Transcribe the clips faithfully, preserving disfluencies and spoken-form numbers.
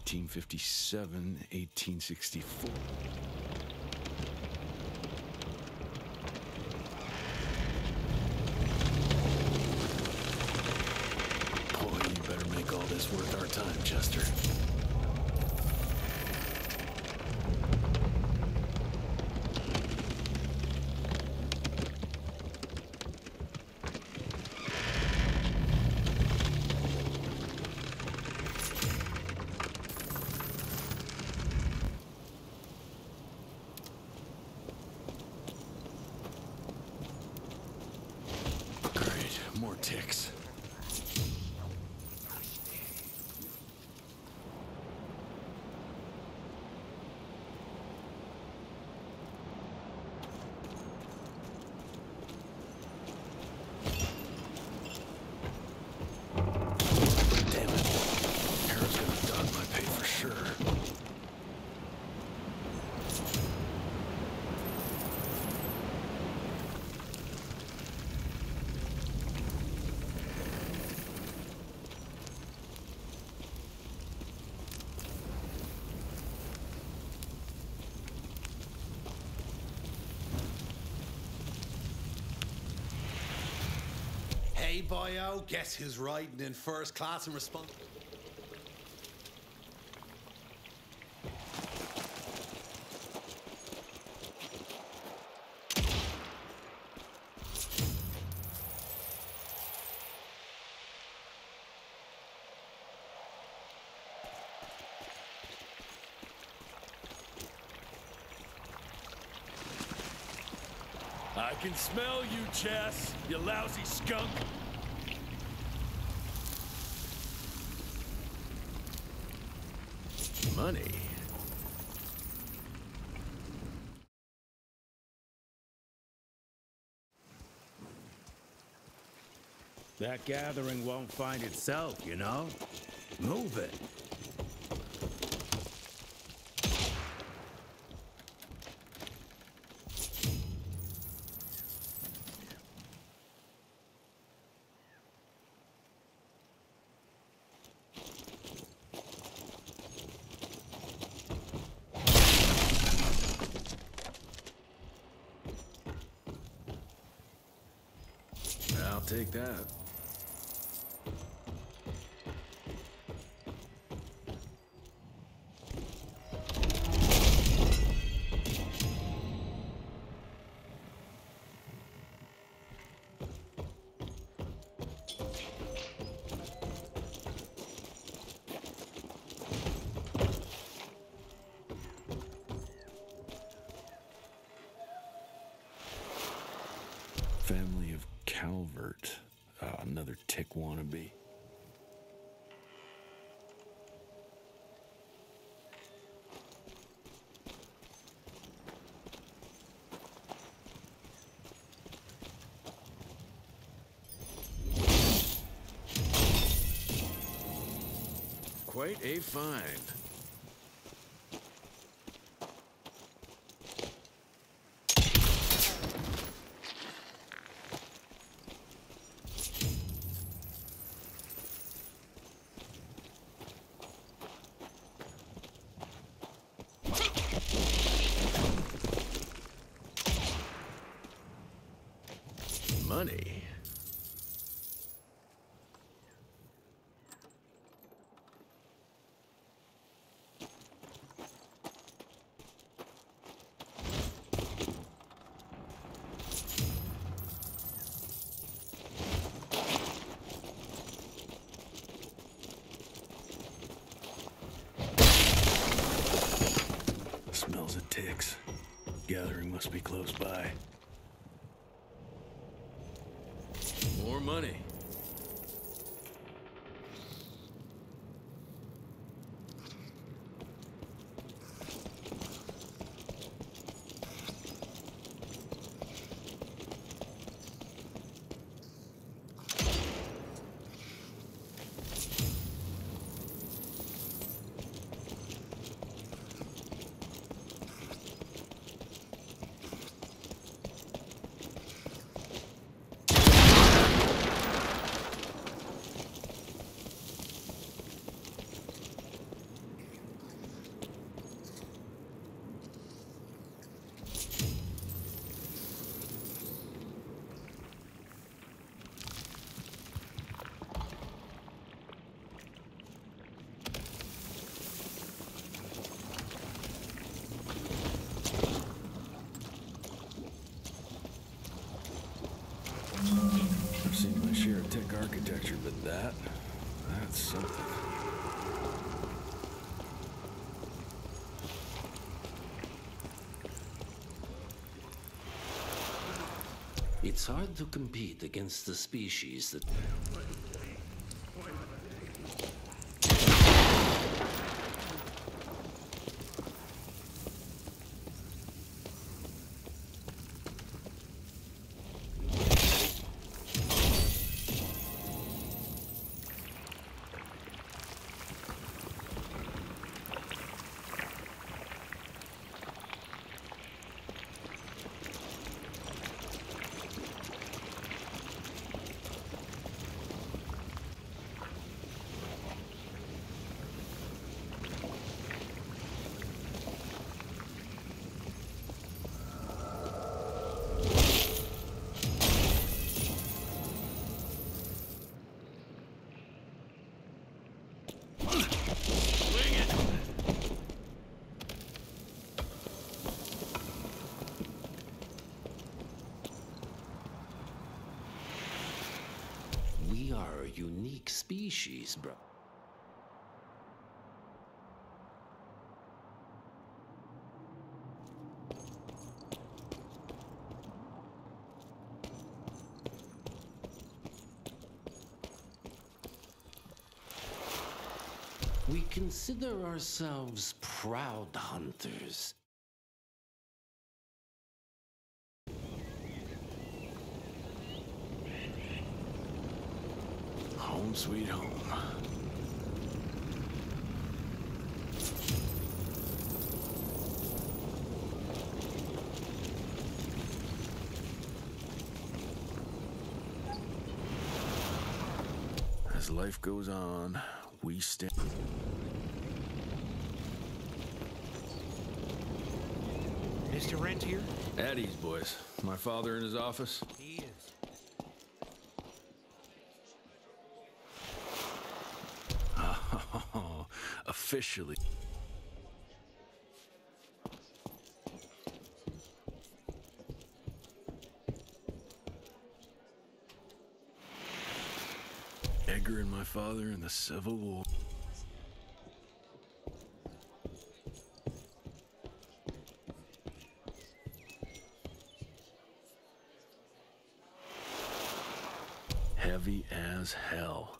eighteen fifty-seven, eighteen sixty-four. Boy, you better make all this worth our time, Chester. More ticks. Damn it. Arrow's gonna dog my pay for sure. Hey, boyo, guess who's riding in first class and responsible? I can smell you, Chess, you lousy skunk. Money. That gathering won't find itself, you know? Move it. I'll take that. Family of Calvert. Uh, another tick wannabe. Quite a find. Money. Smells of ticks. Gathering must be close by. More money. I've seen my share of tech architecture, but that, that's something. It's hard to compete against the species that... We are a unique species, bro. We consider ourselves proud hunters. Home sweet home. As life goes on, we stand. Mister Rentier? At ease, boys. My father in his office. He is. Oh, officially. Edgar and my father in the Civil War. Heavy as hell.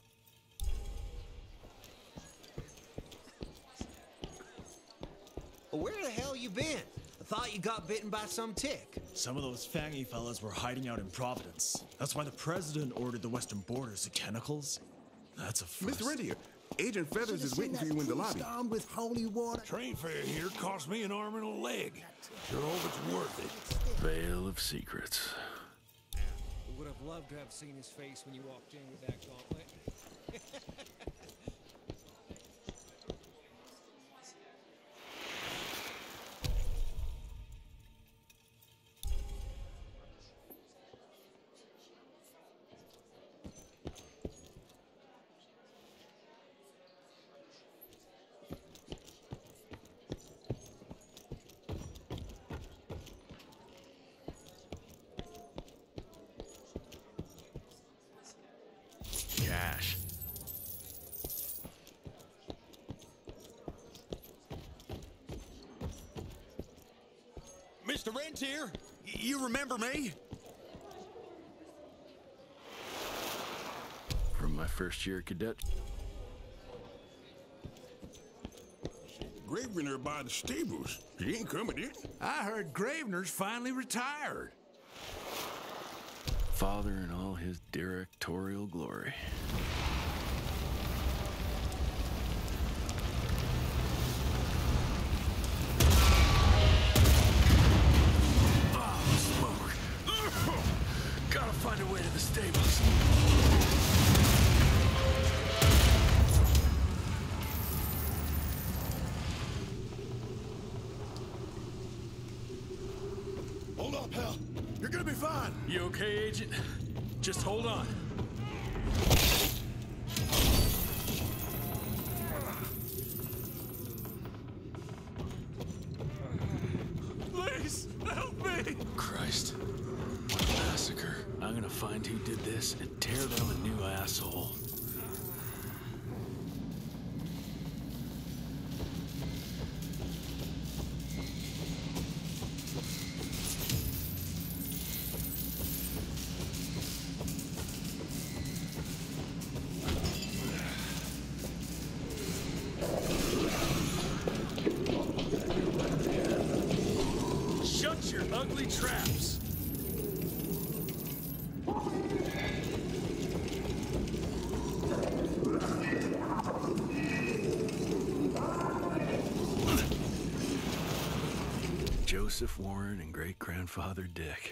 Where the hell you been? I thought you got bitten by some tick. Some of those fangy fellas were hiding out in Providence. That's why the president ordered the western borders to tentacles. That's a first. Mister Rentier, Agent Feathers is waiting for you in the lobby. With holy water. Train fare here cost me an arm and a leg. Sure hope it's worth it. Veil of secrets. Would have loved to have seen his face when you walked in with that gauntlet. Cash. Mister Rentier, you remember me? From my first year cadet. Gravener by the stables. He ain't coming in. I heard Gravener's finally retired. Father in all his directorial glory. Oh, smoke. Gotta find a way to the stables. Hold up, pal. You're gonna be fine. You okay, Agent? Just hold on. Please, help me. Christ. What a massacre. I'm gonna find find who did this and tear them a new asshole. Shut your ugly traps! Joseph Warren and great-grandfather Dick.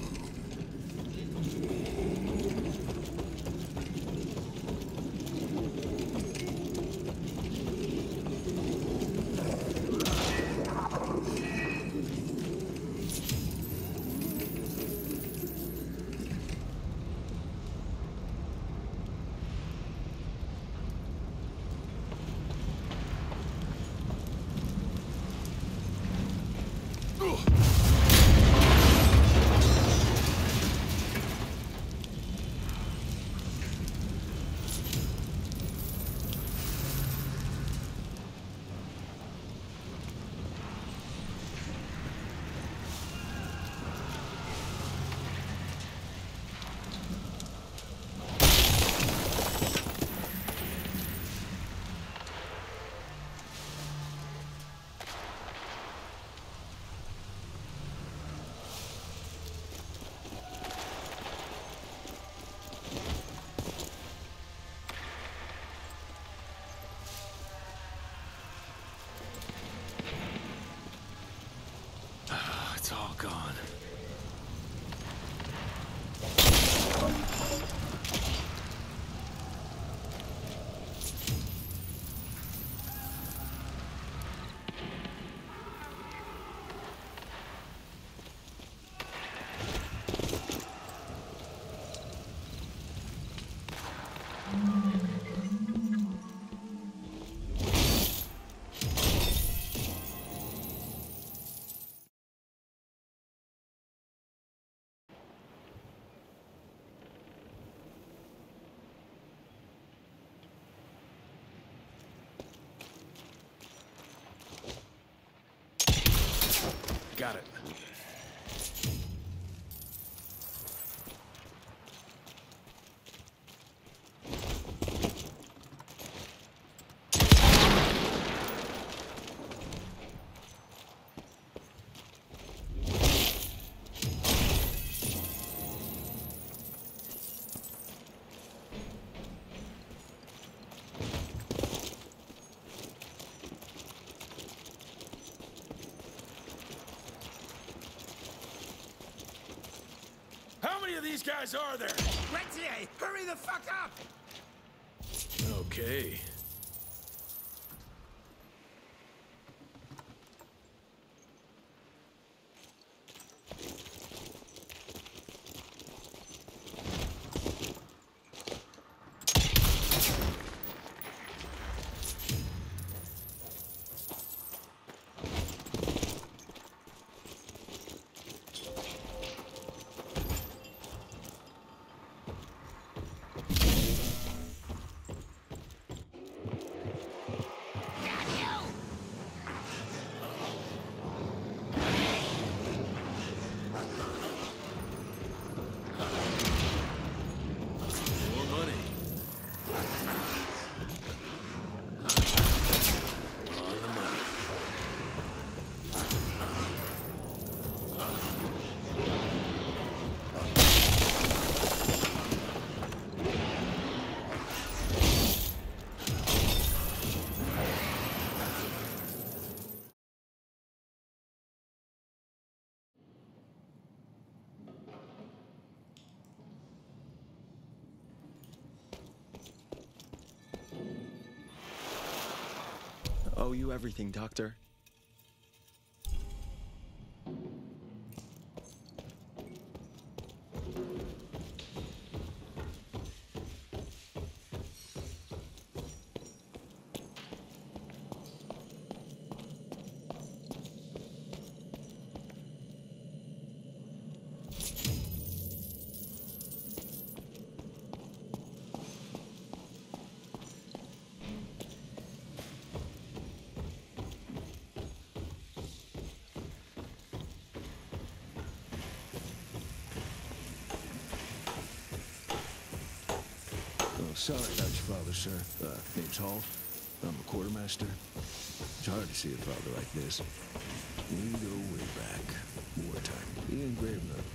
It's all gone. Got it. How many of these guys are there? Rentier, hurry the fuck up! Okay. Owe you everything, Doctor. sorry about your father, sir. Uh, name's Hall. I'm a quartermaster. It's hard to see a father like this. We go way back. Wartime. He ain't brave enough.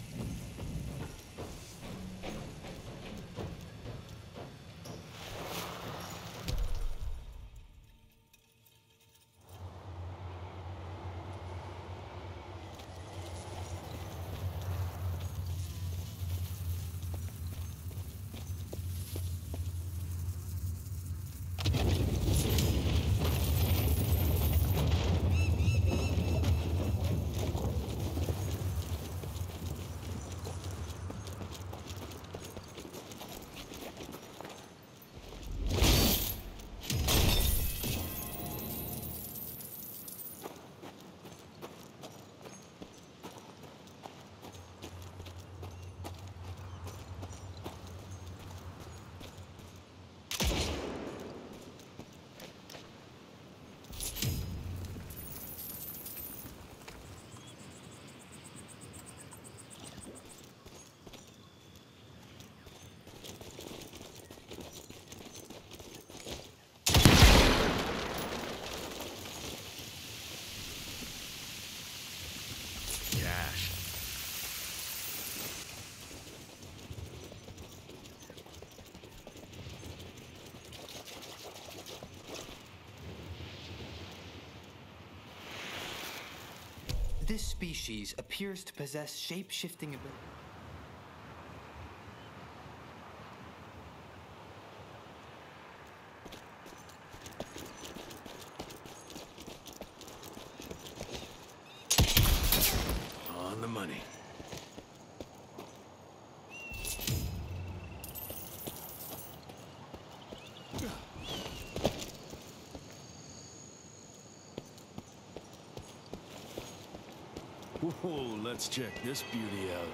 This species appears to possess shape-shifting ability. On the money. Whoa, let's check this beauty out.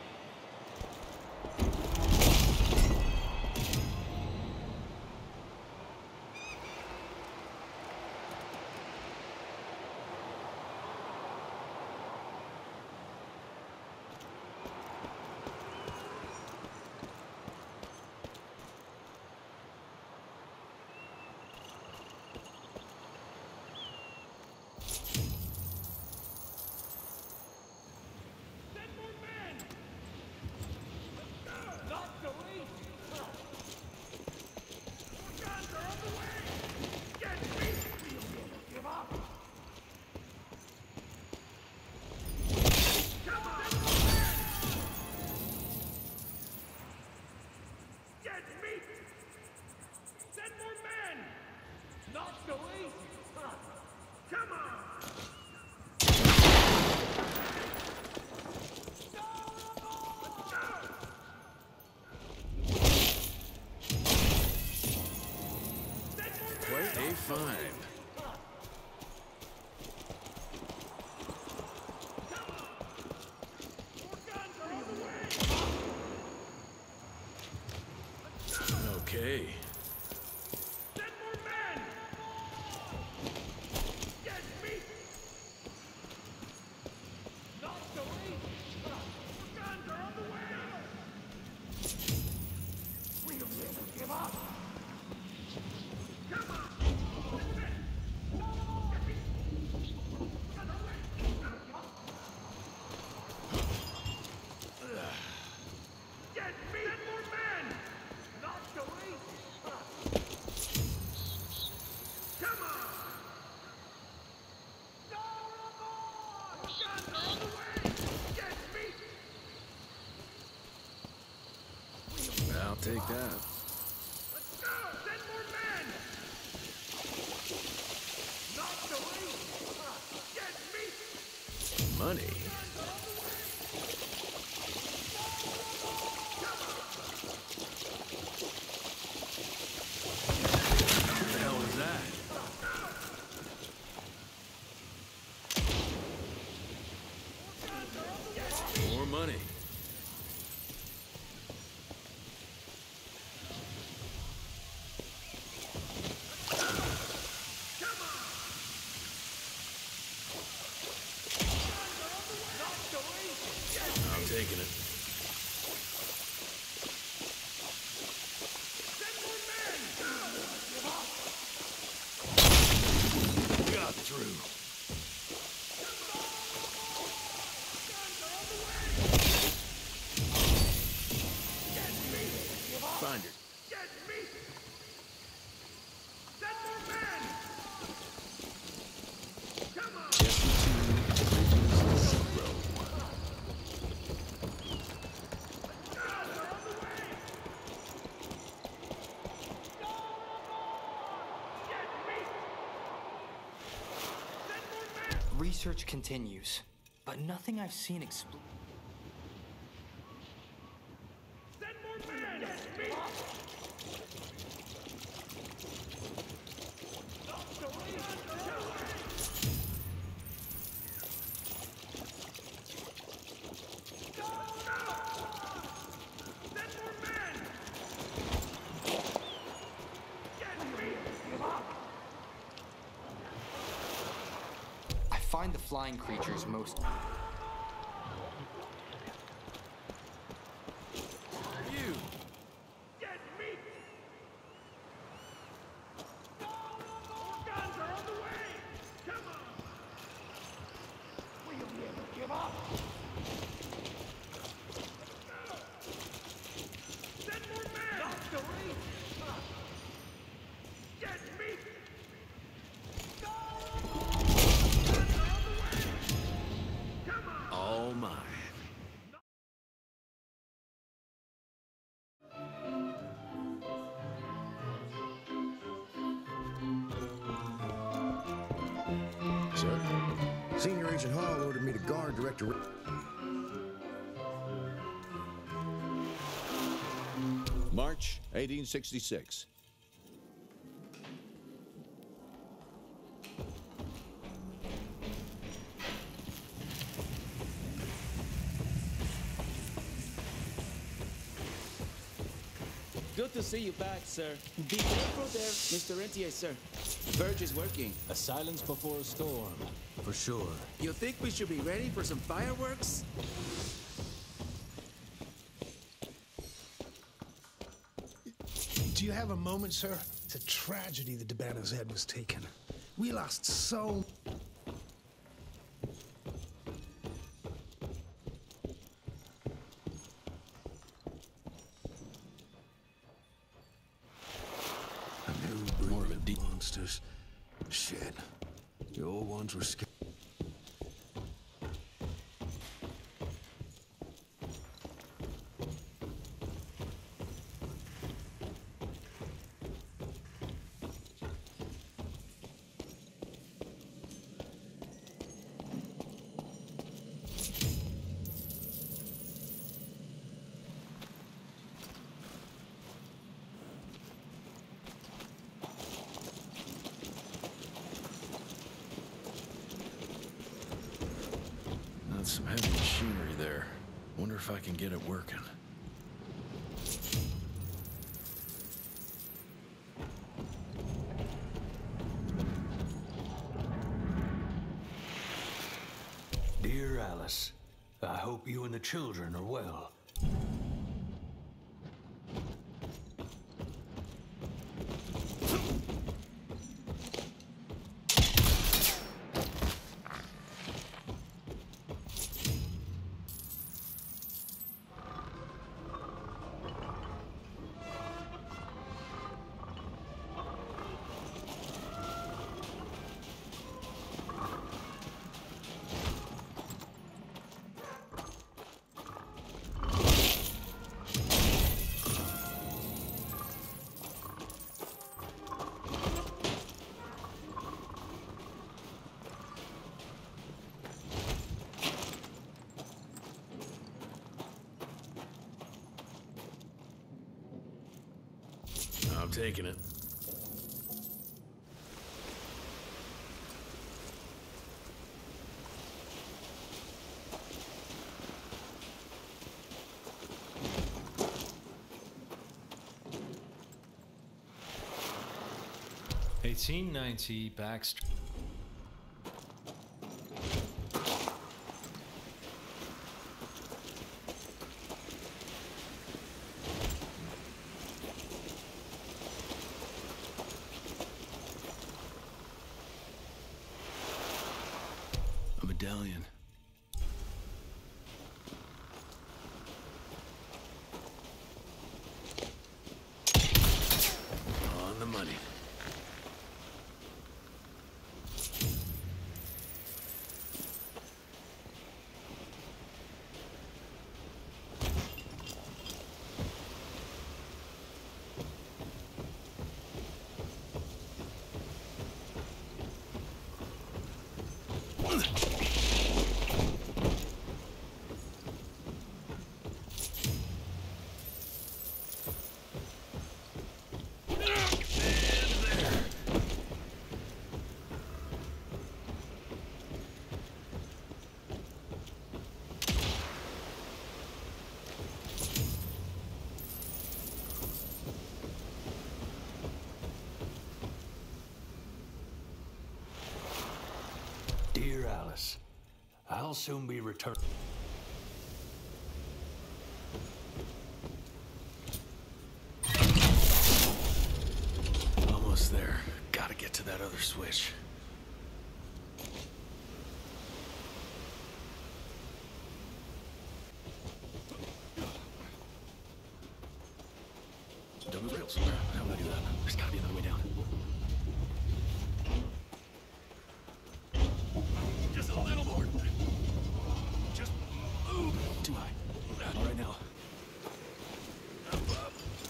Quite a find. Okay. I'll take that. Let's go! Send more men! Not the way! Get me! Money? What the hell was that? More money. find it. Get me! Send more men! Come on! Jesse two, Bridges, zero. God, they're on the way! Get me! Send more men! Research continues, but nothing I've seen expl- Send more men! Get me! Send more men! Get me! I find the flying creatures most... You! Get me! More guns are on the way! Come on! Will you be able to give up? Send more men! Not the reach! Get me! Guns are on the way! Come on! All mine. Sir? Senior Agent Hall ordered me to guard Director... March eighteen sixty-six. Good to see you back, sir. Be careful there, Mister Rentier, sir. Verge is working. A silence before a storm, for sure. You think we should be ready for some fireworks? Do you have a moment, sir? It's a tragedy that Debano's head was taken. We lost so... A new breed of deep monsters. Shit. The old ones were scared. That's some heavy machinery there. Wonder if I can get it working. Dear Alice, I hope you and the children are well. I'm taking it. eighteen ninety Baxter. A medallion. Alice. I'll soon be returned. Almost there. Gotta get to that other switch. Don't move rails. How would I do that? There's gotta be another way down. Just a little more. Just move. Too high. All right now. Up, up.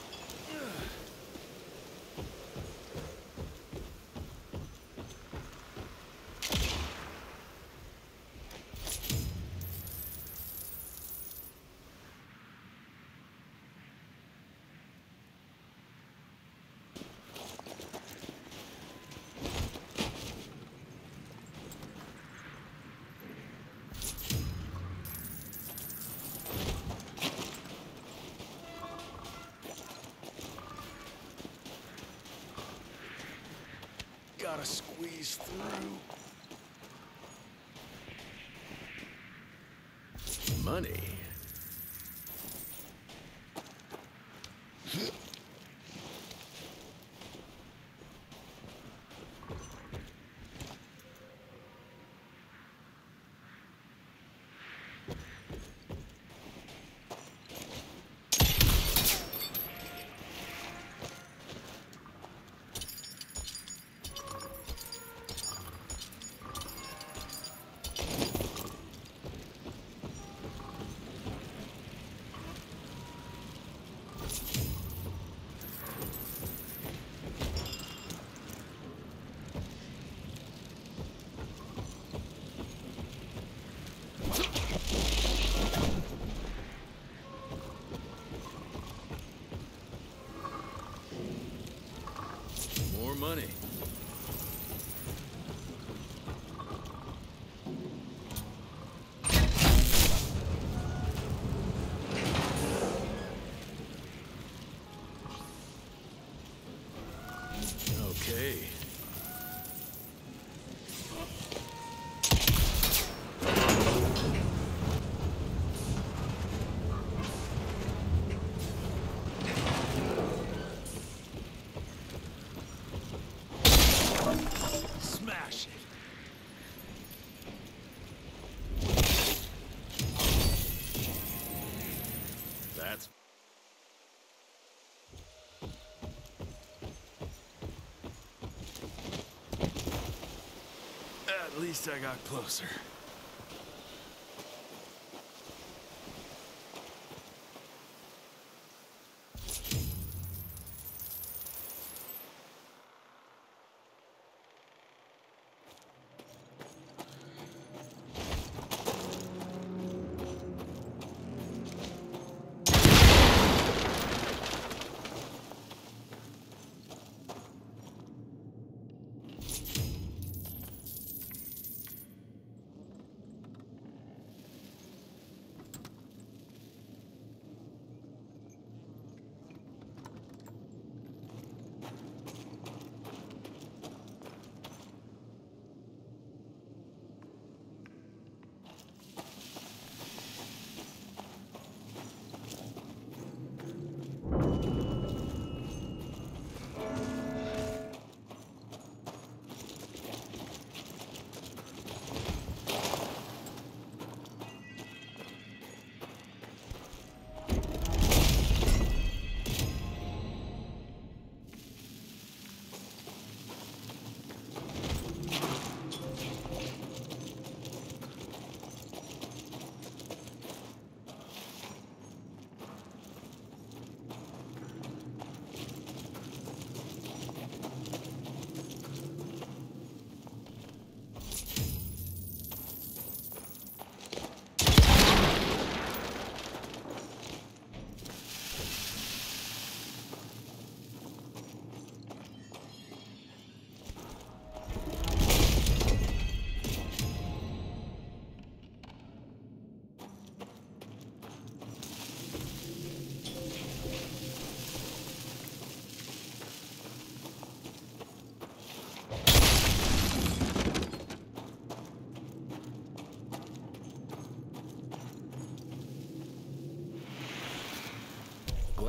Gotta squeeze through. Money. More money. Okay. Smash it. That's at least I got closer.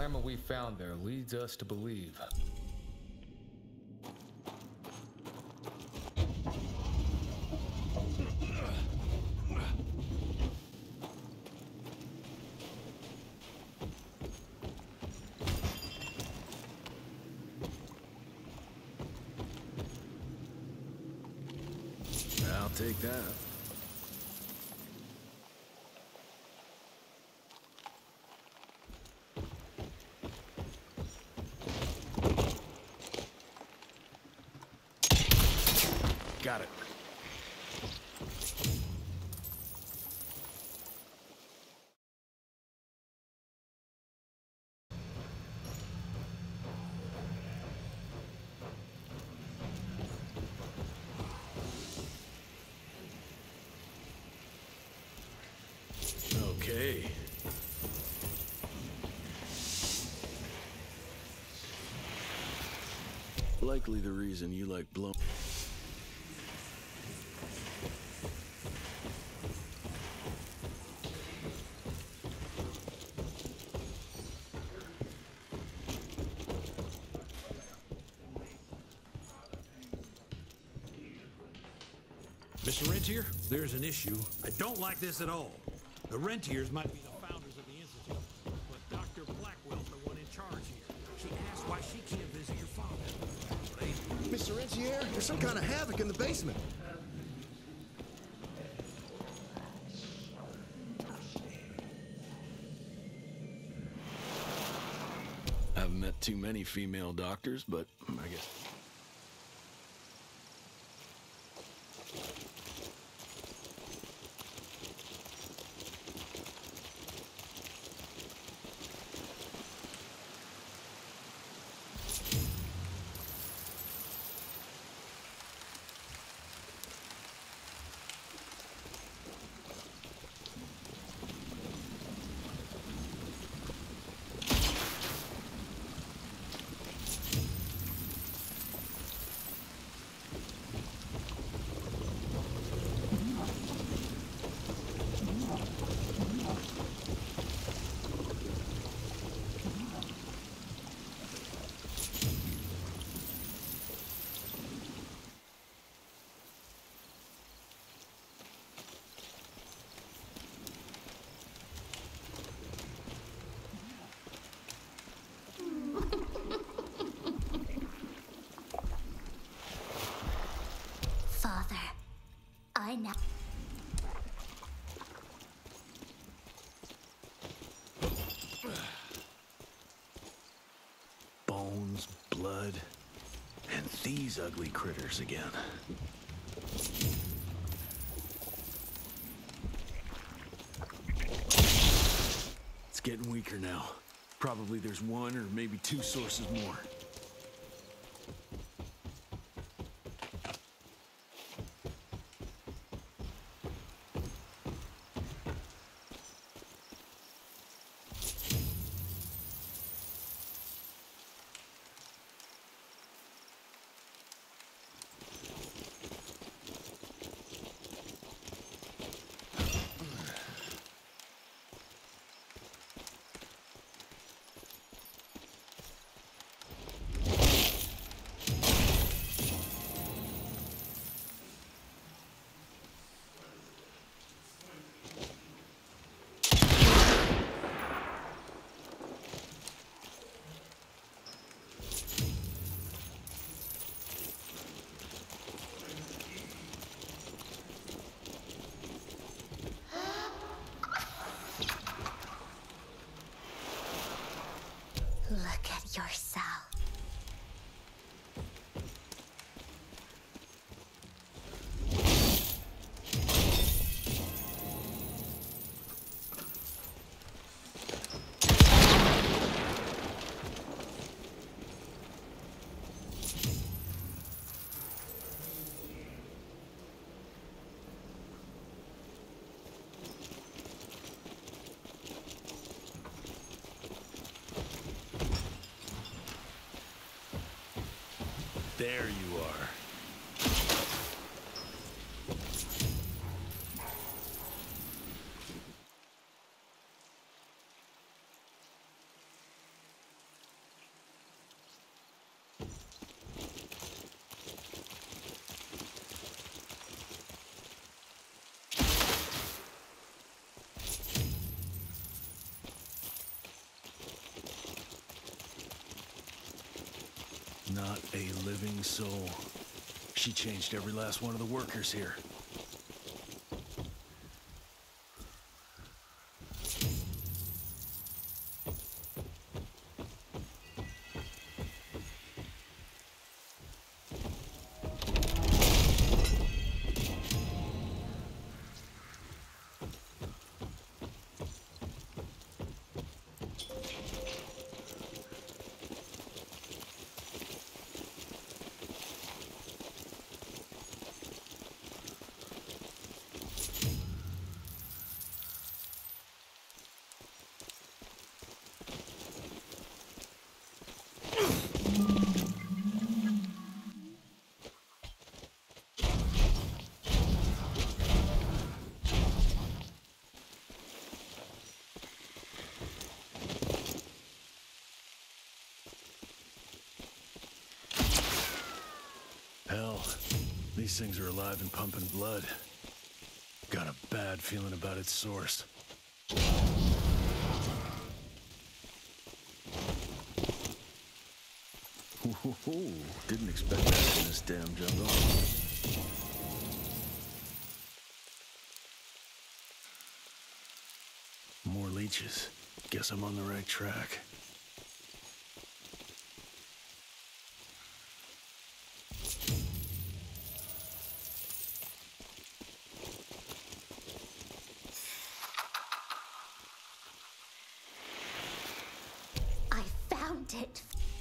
diamond we found there leads us to believe. I'll take that. Got it. Okay. Likely the reason you like blow. Mister Rentier, there's an issue. I don't like this at all. The Rentiers might be the founders of the Institute, but Doctor Blackwell's the one in charge here. She asked why she can't visit your father. They... Mister Rentier, there's some kind of havoc in the basement. I've met too many female doctors, but I guess... Father, I now... Bones, blood, and these ugly critters again. It's getting weaker now. Probably there's one or maybe two sources more. Look at yourself. There you are. Not a living soul. She changed every last one of the workers here. Hell, these things are alive and pumping blood. Got a bad feeling about its source. Ooh, didn't expect that in this damn jungle. More leeches. Guess I'm on the right track. I found it.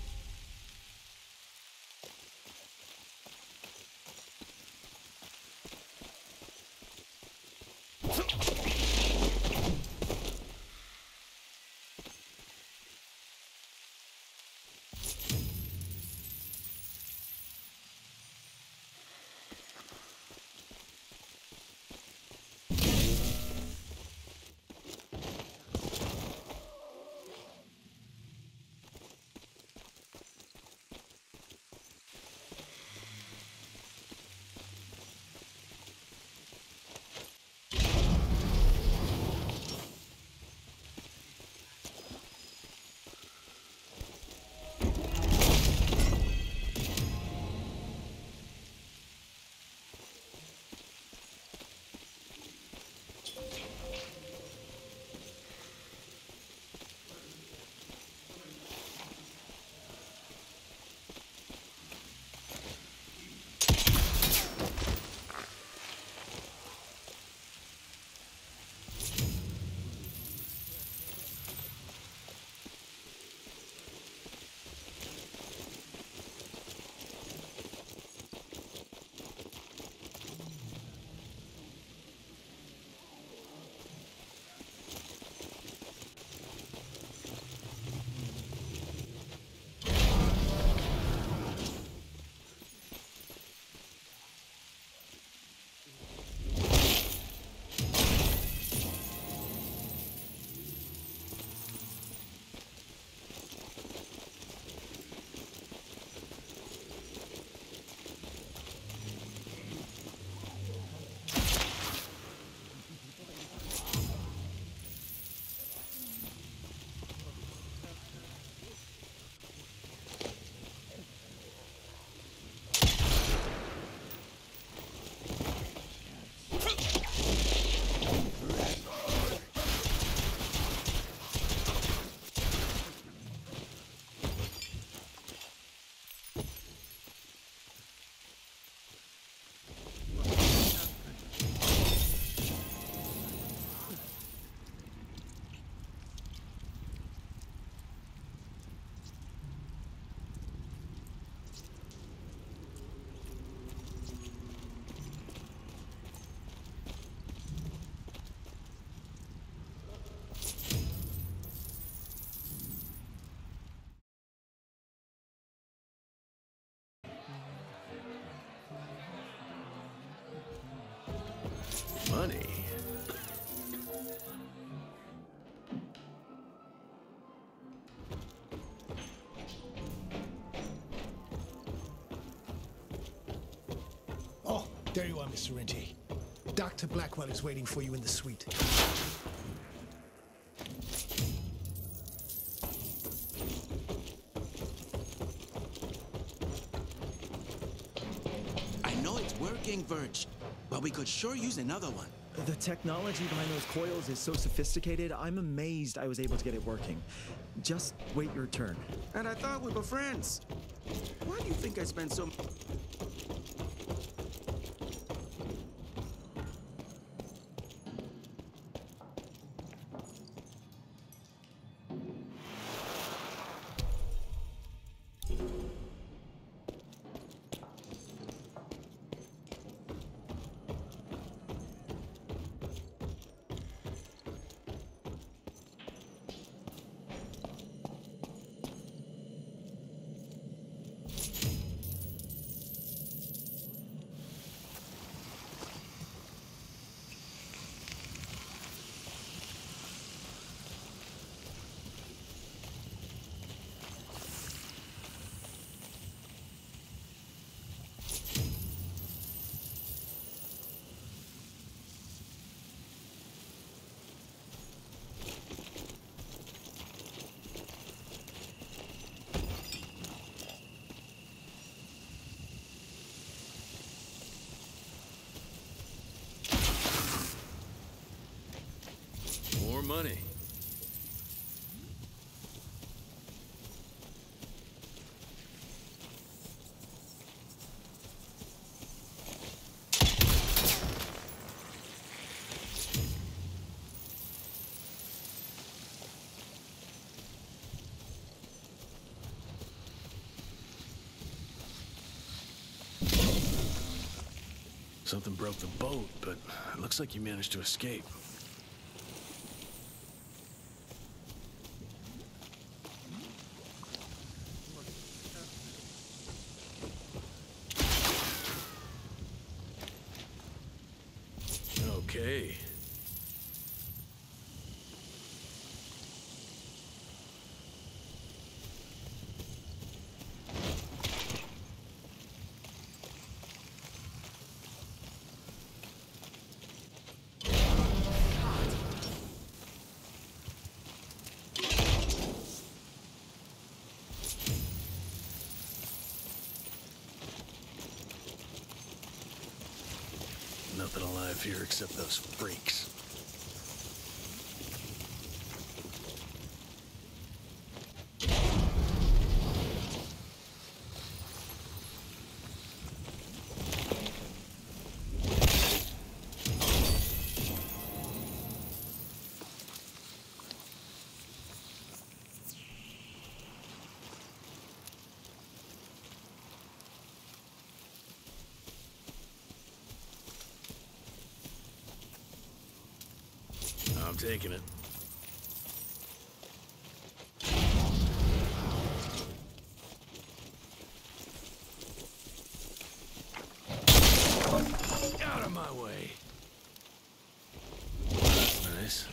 Money? Oh, there you are, Mister Rentier. Doctor Blackwell is waiting for you in the suite. working, Verge. But we could sure use another one. The technology behind those coils is so sophisticated, I'm amazed I was able to get it working. Just wait your turn. And I thought we were friends. Why do you think I spent so... More money. Something broke the boat, but it looks like you managed to escape. Okay. Nothing alive here except those freaks. I'm taking it. Out of my way. Nice.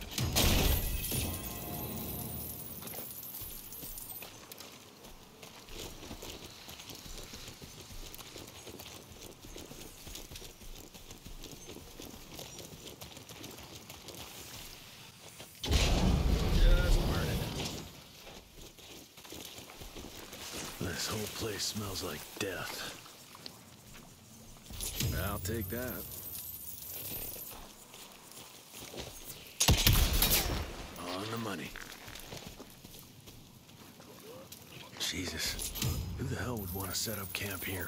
This whole place smells like death. I'll take that. On the money. Jesus, who the hell would want to set up camp here?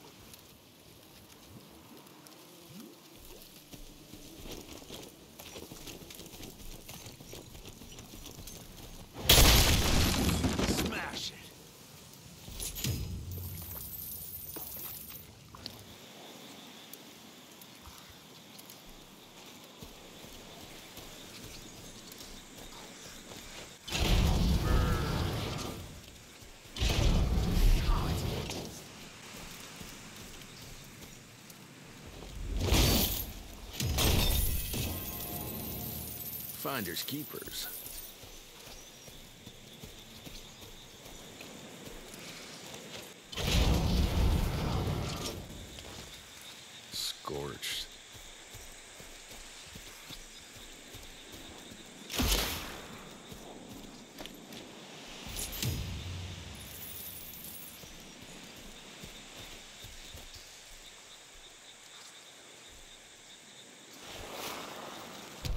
Smash it. Finders keepers. Scorched.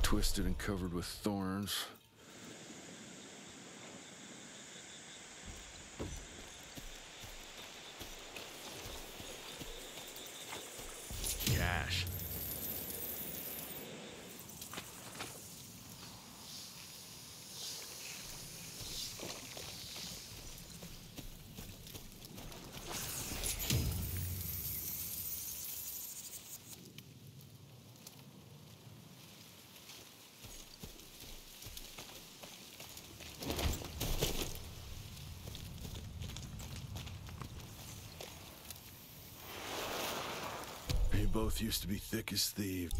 twisted and covered with thorns. Cash. You both used to be thick as thieves.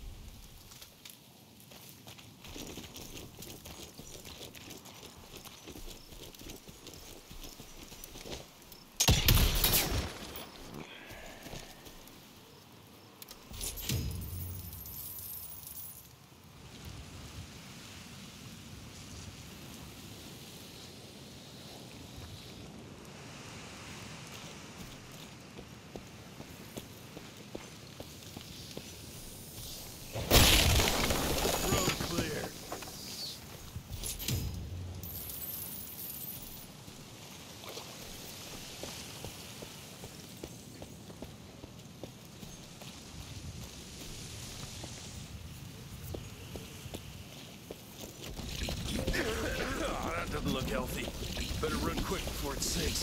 That doesn't look healthy. Better run quick before it sinks.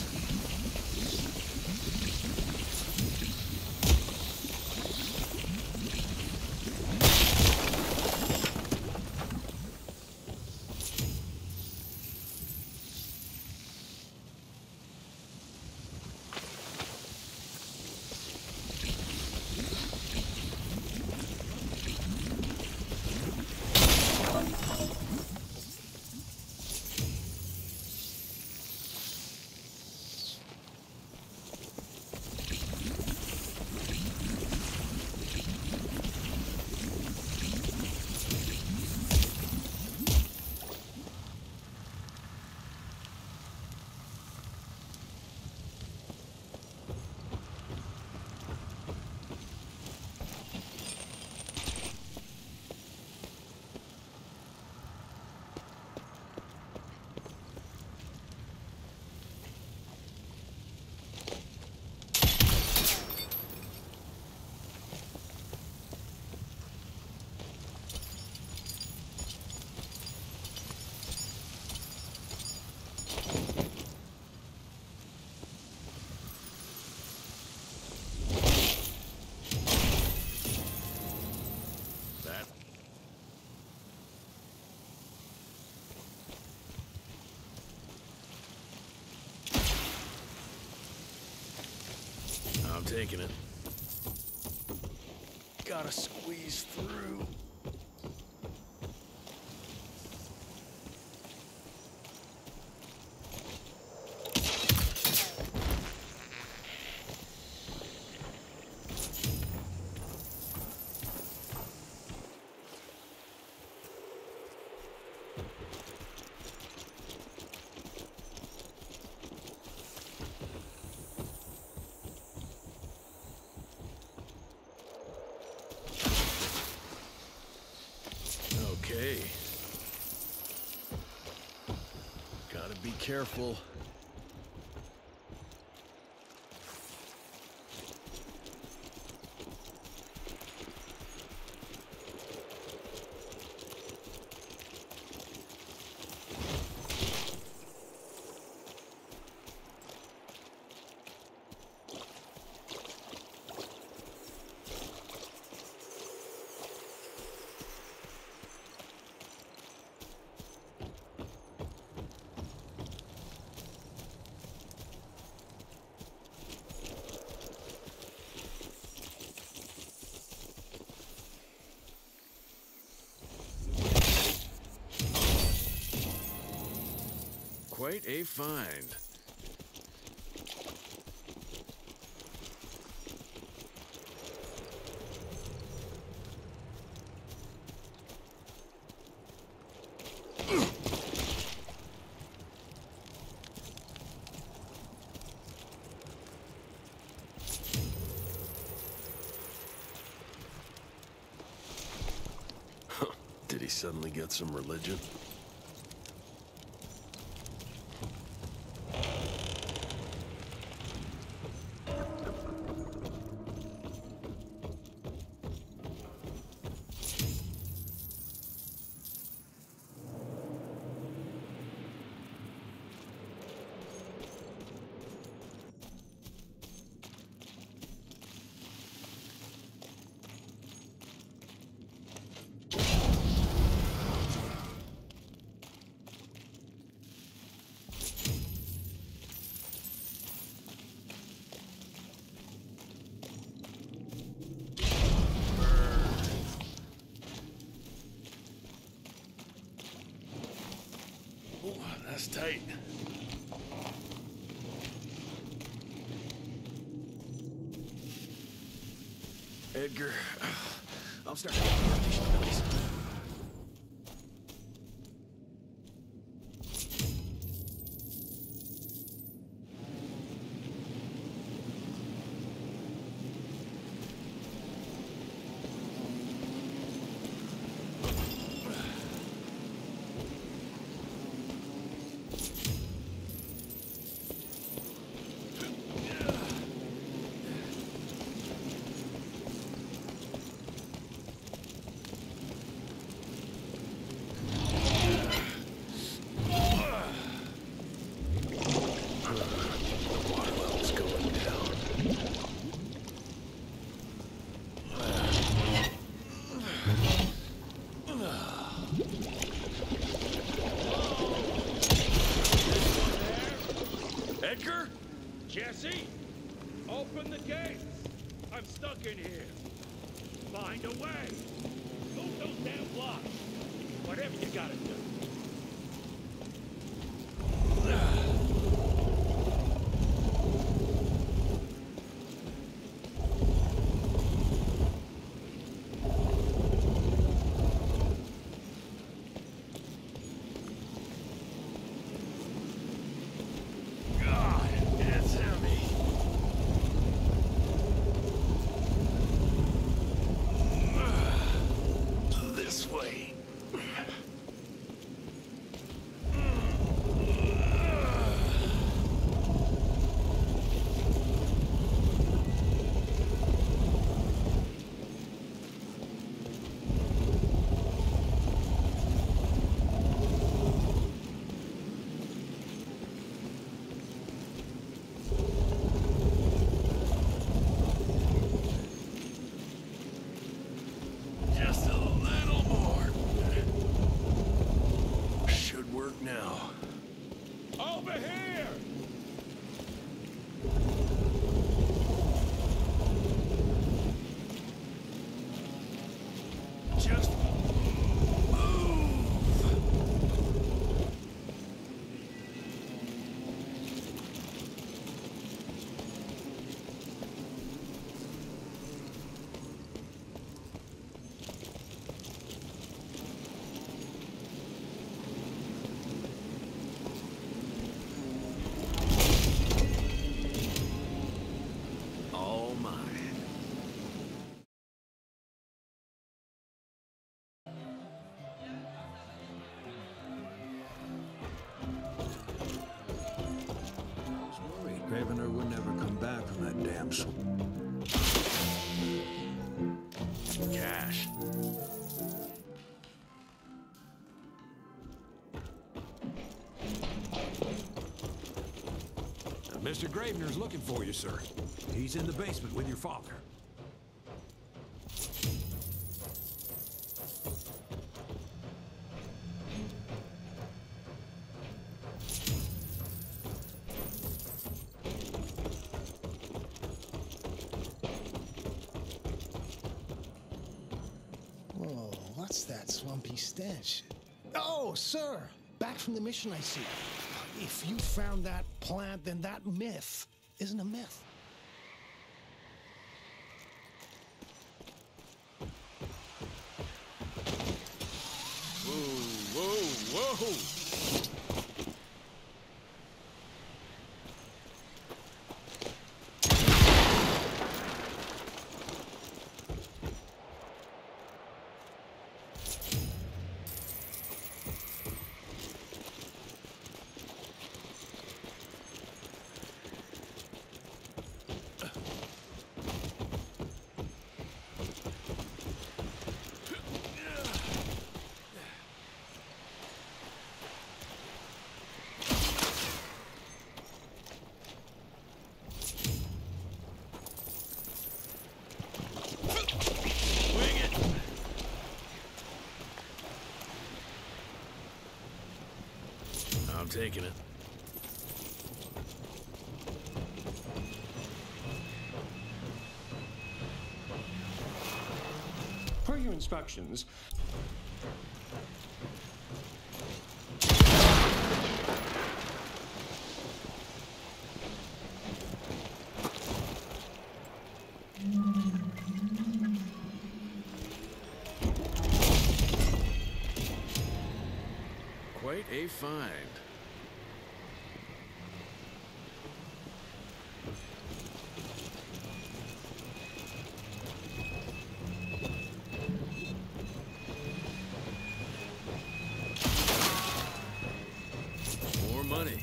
I'm taking it. Gotta squeeze through. Okay. Gotta be careful. Quite a find. Did he suddenly get some religion? That's tight. Edgar, I'm starting to get coordination abilities. Edgar? Jesse? Open the gates! I'm stuck in here. Find a way. Move those damn blocks. Whatever you gotta do. Just a little more. Should work now. Over here! Just all mine. Worried Gravener would never come back from that damn swamp. Cash. Mister Gravener's looking for you, sir. He's in the basement with your father. Whoa, what's that swampy stench? Oh, sir! Back from the mission, I see. If you found that plant, then that myth isn't a myth. Whoa, whoa, whoa! taking it. Per your instructions, Quite a find. More money.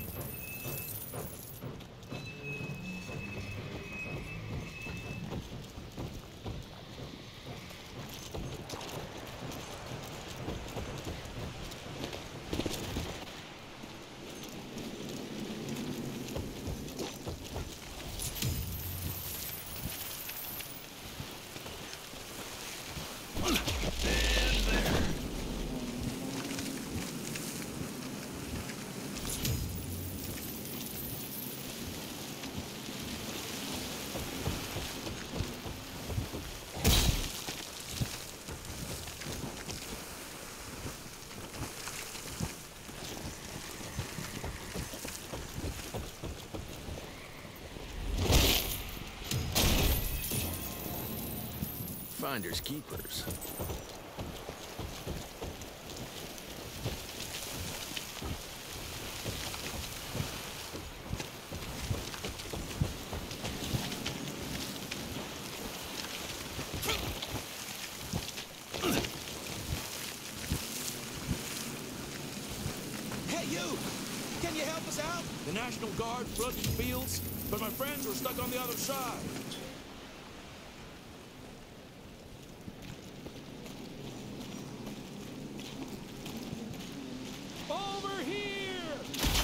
Finders keepers. Hey, you! Can you help us out? The National Guard flooded the fields, but my friends were stuck on the other side. Over here!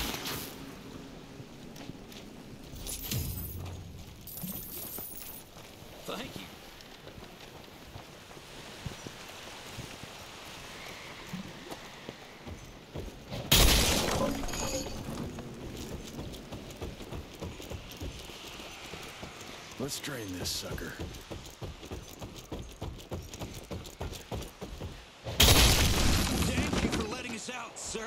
Thank you. Let's drain this sucker. Thank you for letting us out, sir.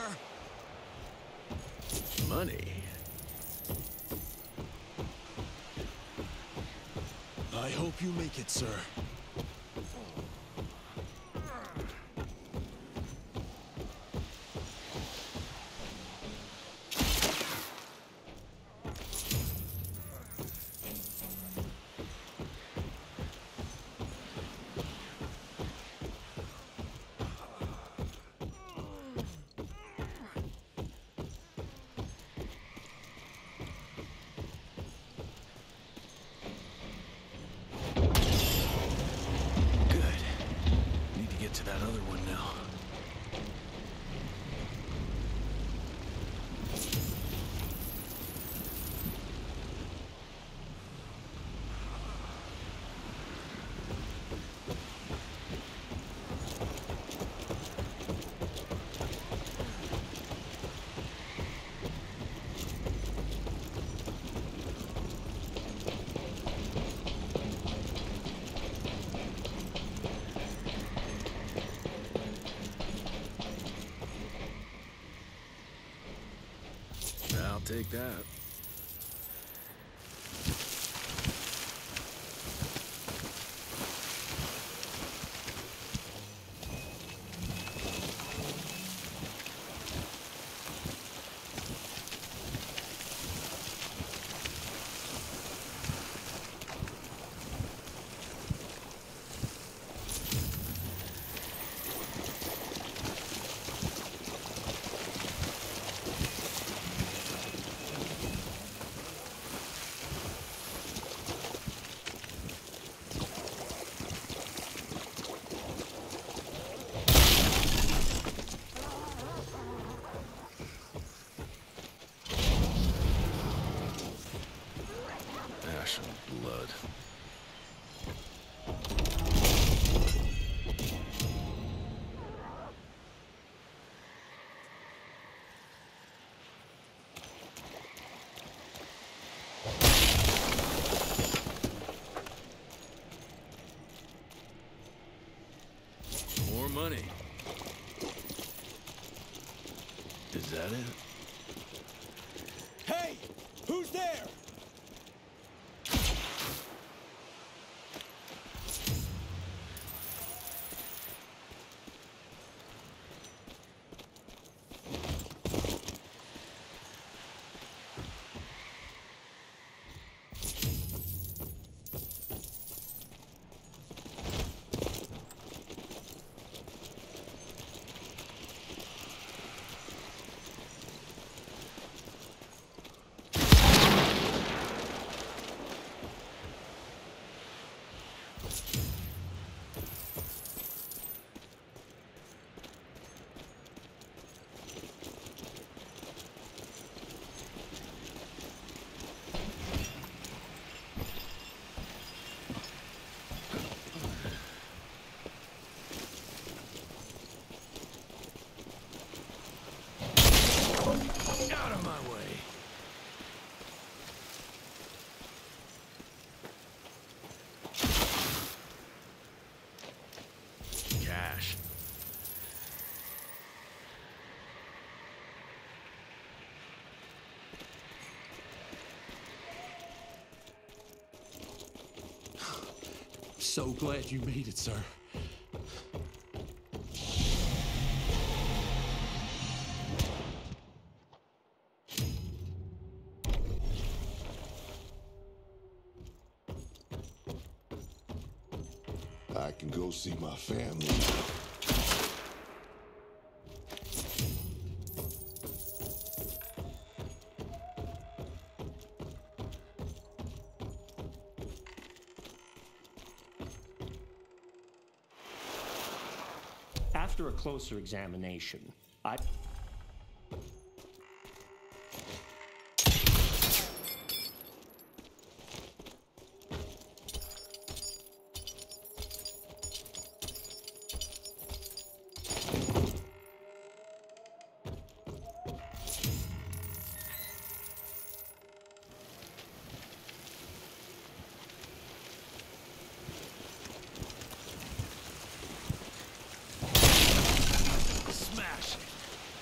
Money. I hope you make it, sir. To that other one now. I'll take that. Blood. that it? Hey! Who's there? Out of my way. Cash. So glad you made it, sir. I can go see my family. After a closer examination, I... Smash it.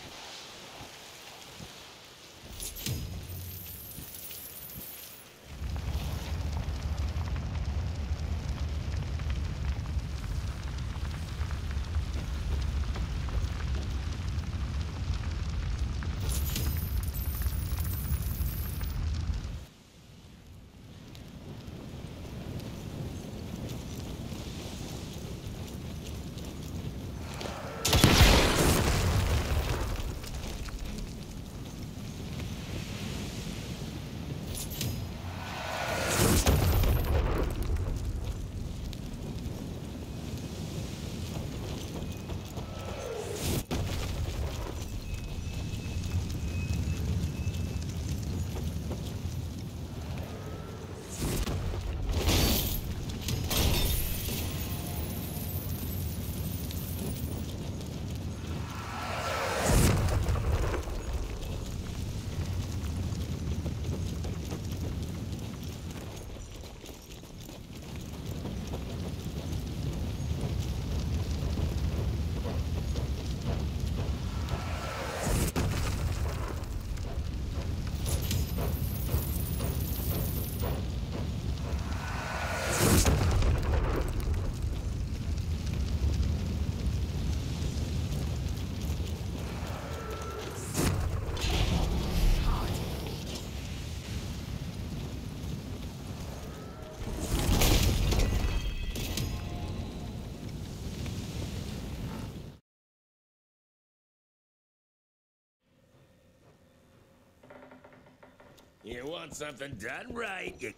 You want something done right, you...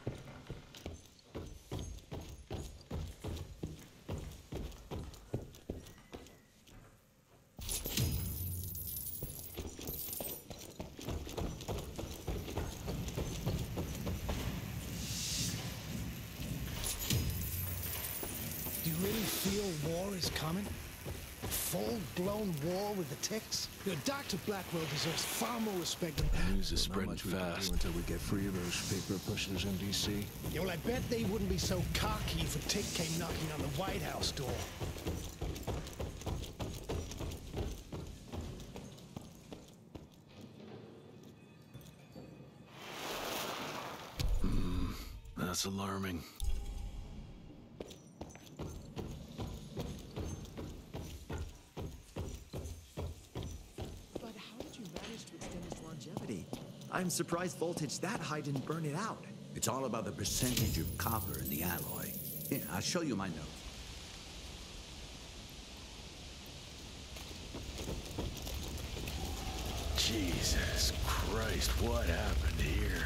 Do you really feel war is coming? A full-blown war with the ticks? You know, Doctor Blackwell deserves far more respect than... The news is spreading fast until we get free of those paper pushers in D C. You know, I bet they wouldn't be so cocky if a tick came knocking on the White House door. That's alarming. But how did you manage to extend its longevity? I'm surprised voltage that high didn't burn it out. It's all about the percentage of copper in the alloy. Here, I'll show you my note. Jesus Christ, what happened here?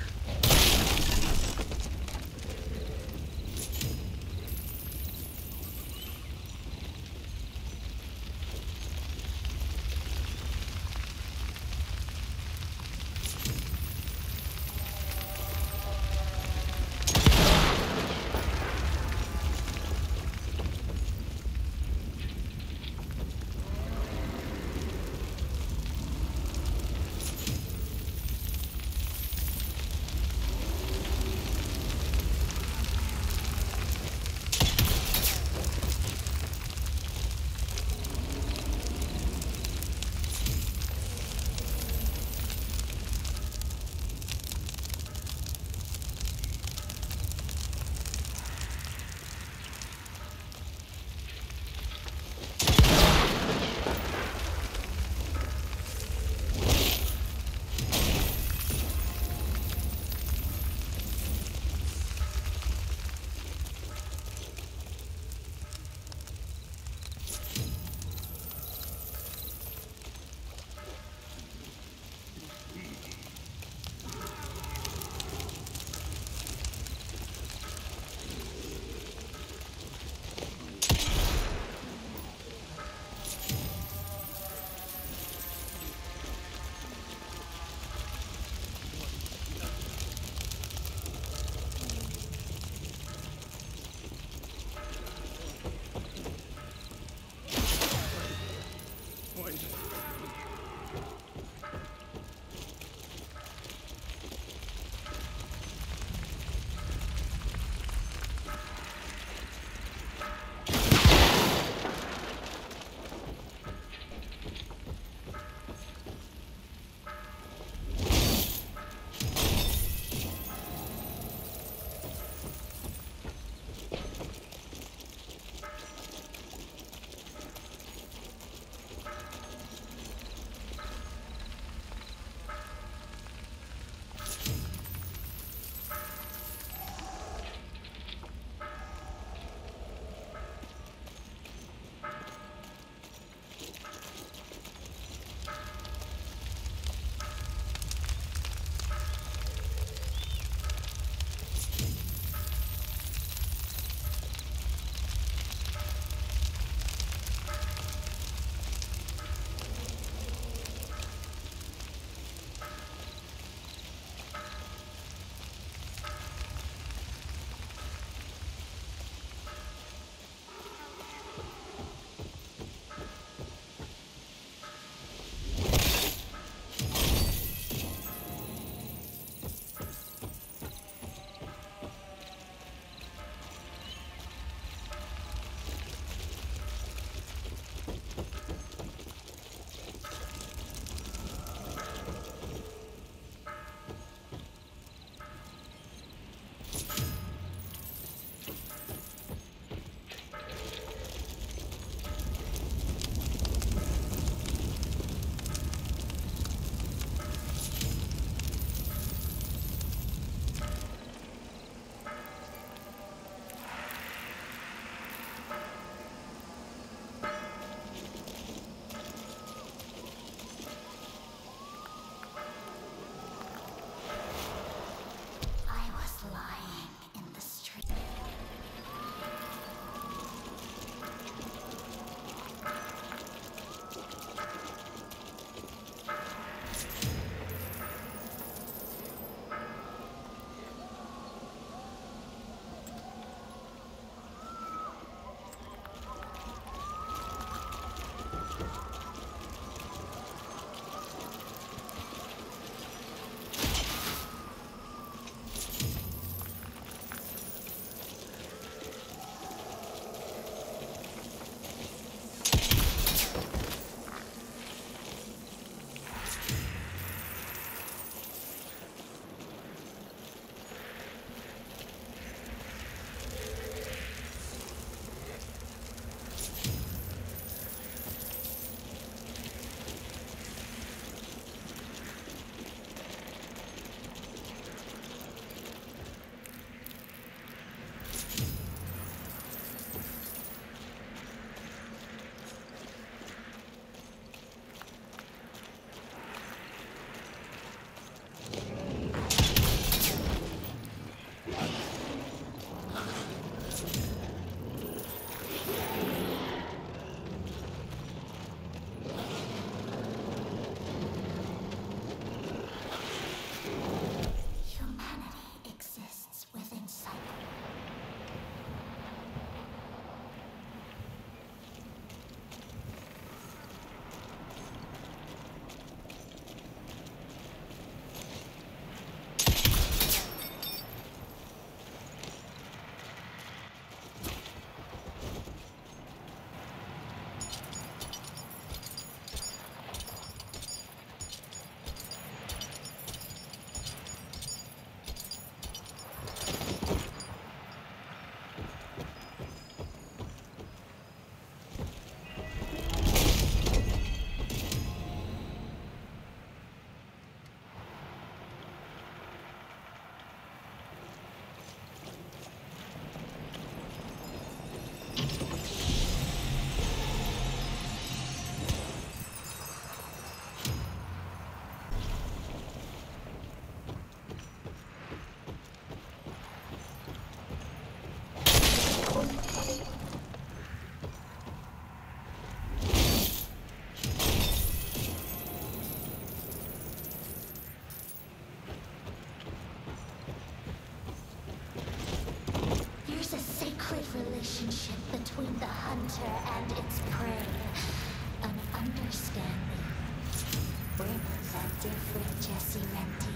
between the hunter and its prey. An understanding brings a different Jesse Rentier.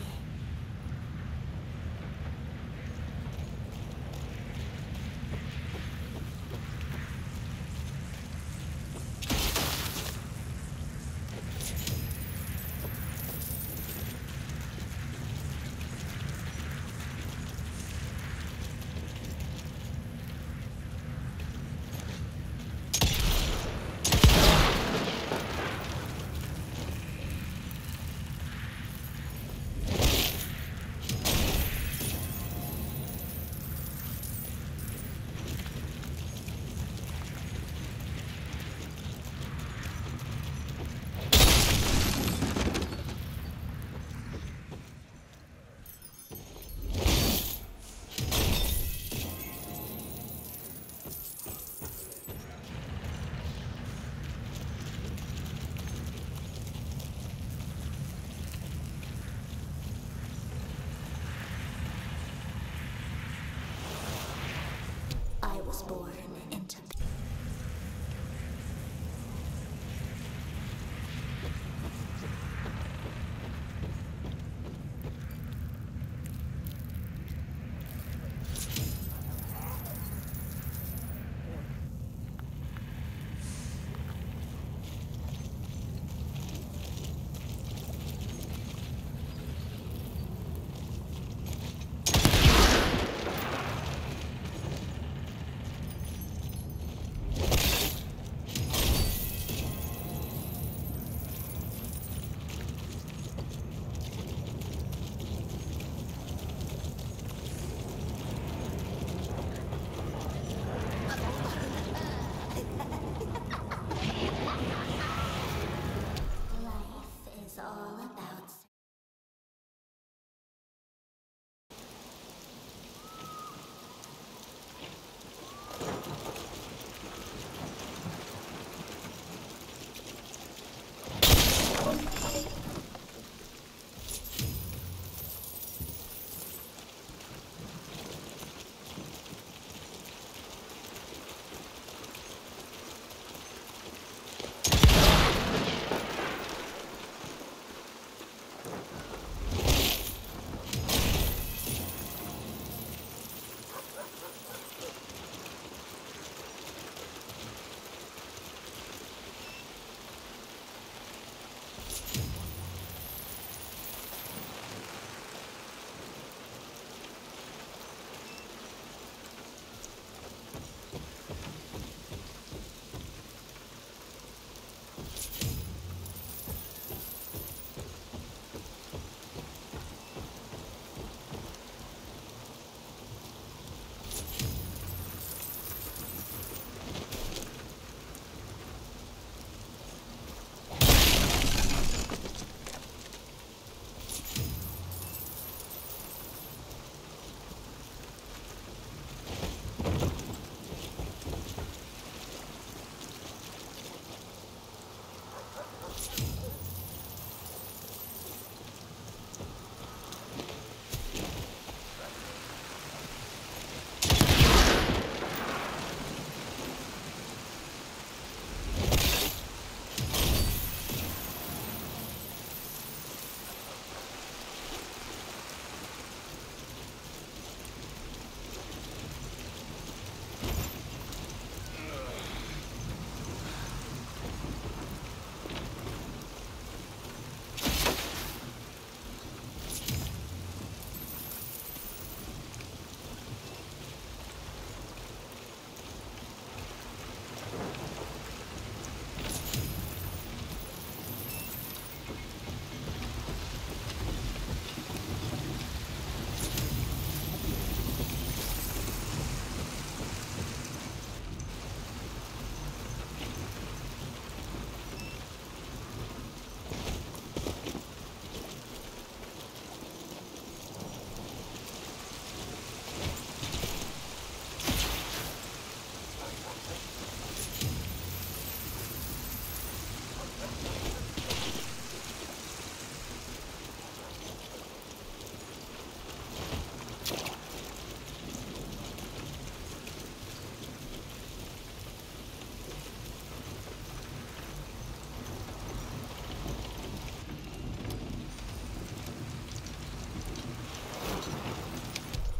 I was born into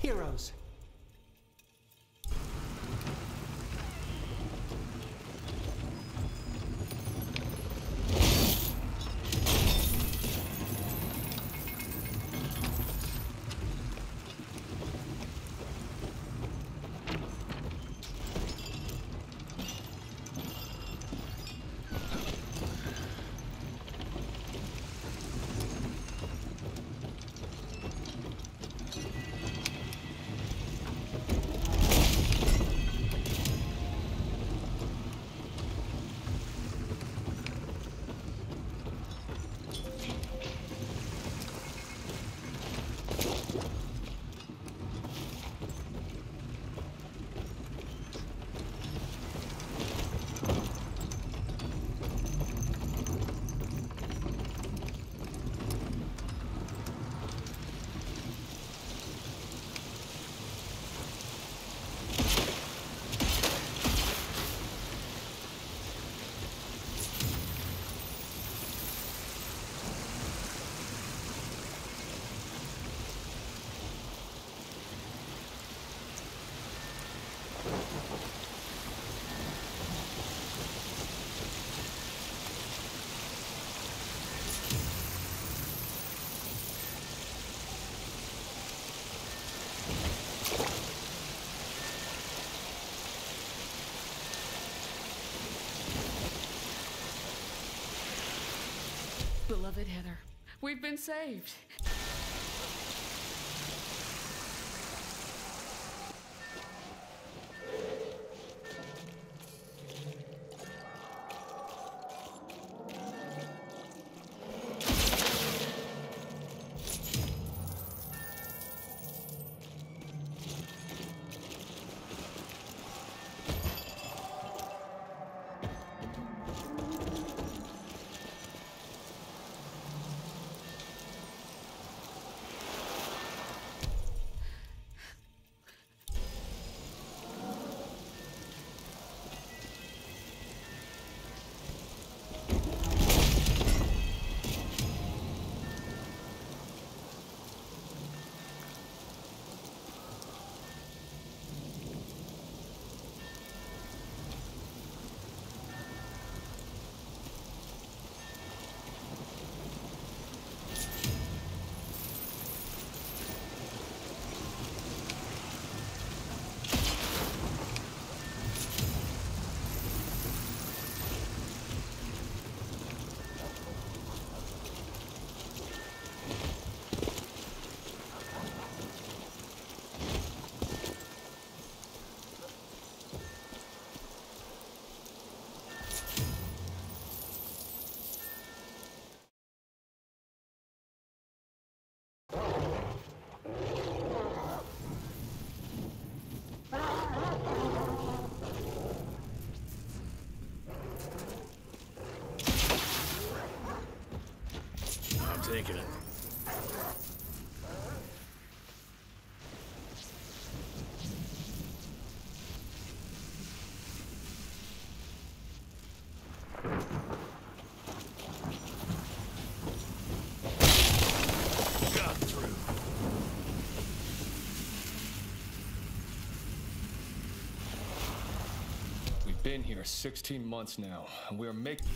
Heroes. Beloved Heather, we've been saved. Taking it. Got through. We've been here sixteen months now, and we're making...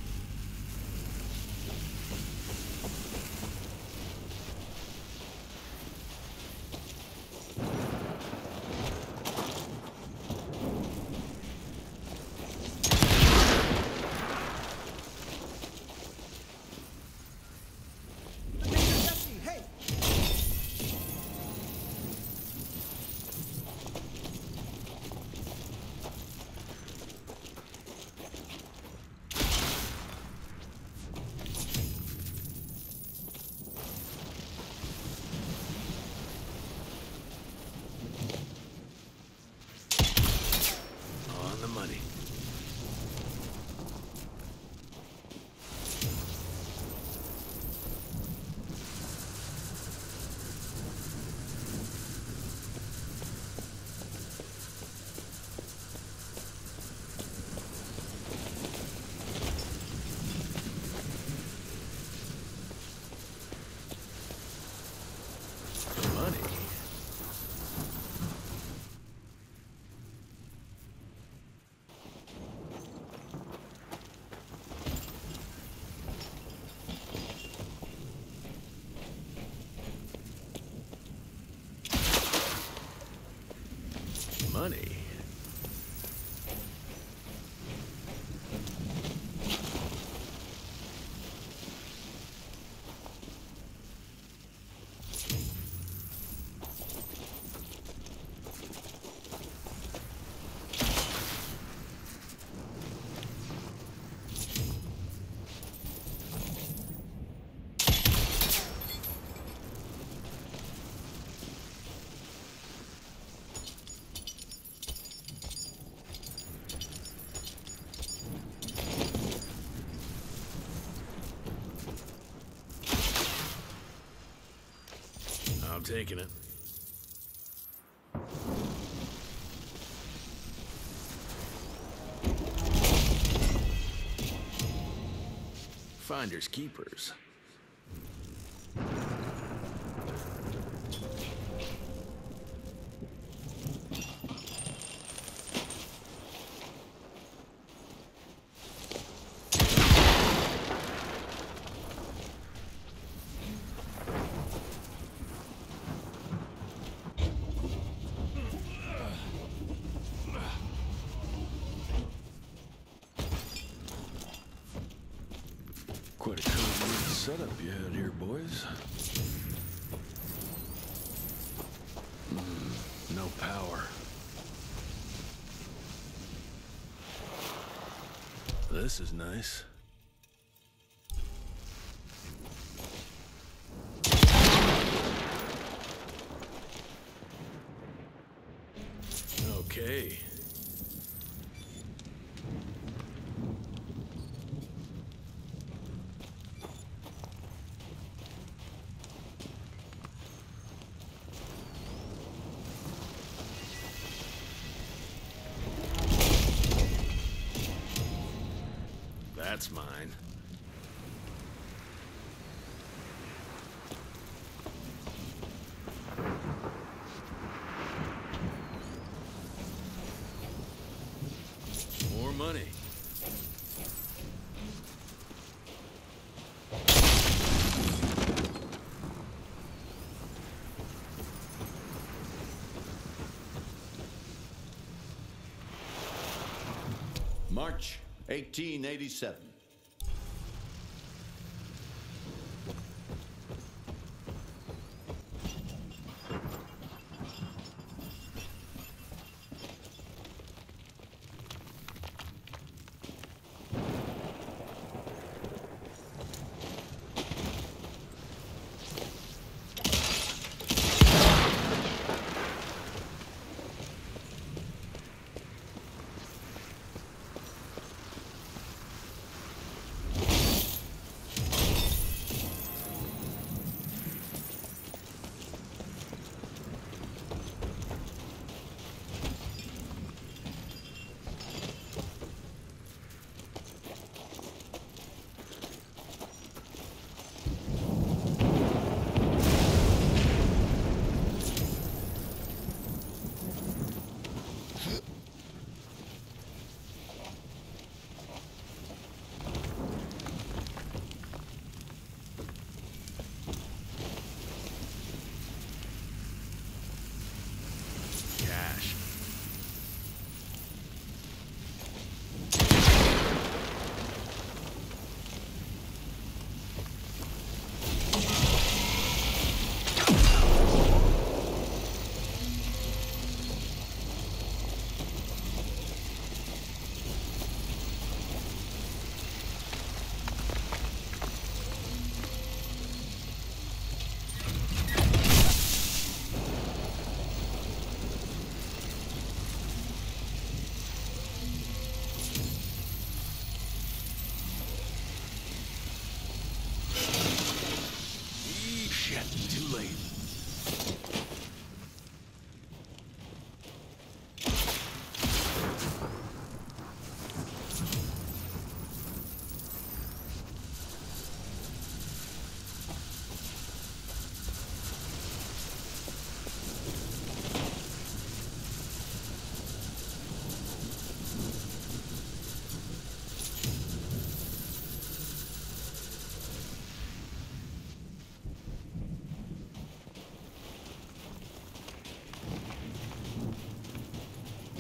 On the money. Money. money. I'm taking it. Finders keepers. Quite a cozy little setup you had here, boys. Mm, no power. This is nice. Okay. That's mine. More money. March eighteen eighty-seven.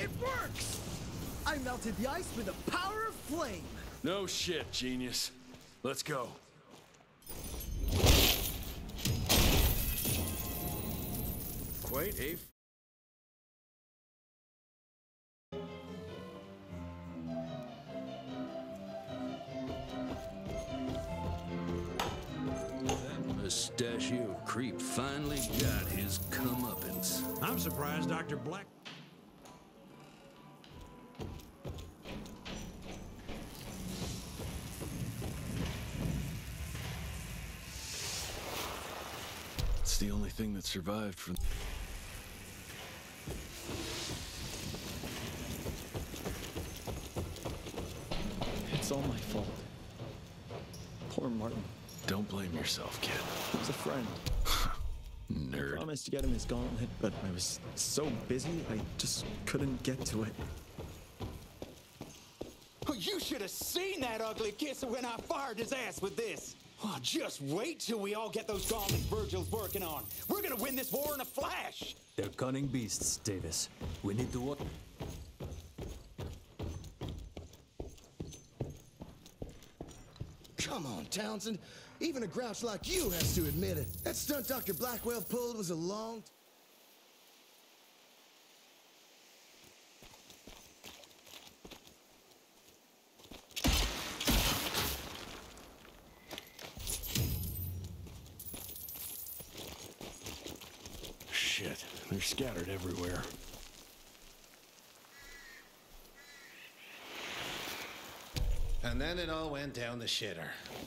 It works! I melted the ice with the power of flame. No shit, genius. Let's go. Quite a... Mustachio creep finally got his comeuppance. I'm surprised Doctor Black... It's the only thing that survived from... It's all my fault. Poor Martin. Don't blame yourself, kid. He was a friend. Nerd. I promised to get him his gauntlet, but I was so busy, I just couldn't get to it. Oh, you should have seen that ugly kisser when I fired his ass with this. Oh, just wait till we all get those gauntlets Virgil's working on. We're gonna win this war in a flash. They're cunning beasts, Davis. We need to what? Come on, Townsend. Even a grouch like you has to admit it. That stunt Doctor Blackwell pulled was a long... Shit, they're scattered everywhere. And then it all went down the shitter.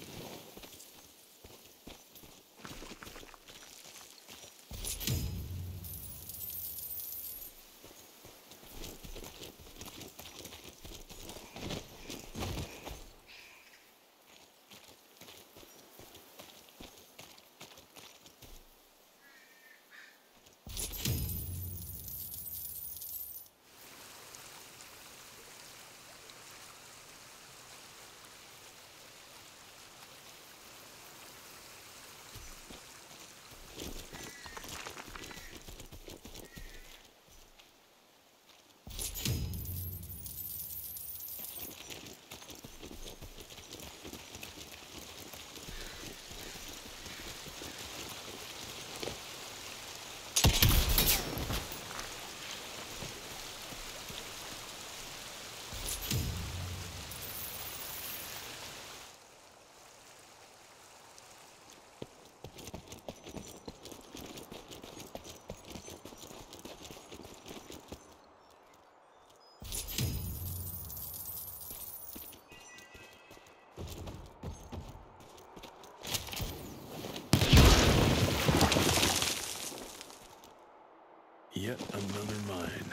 Yet another mine.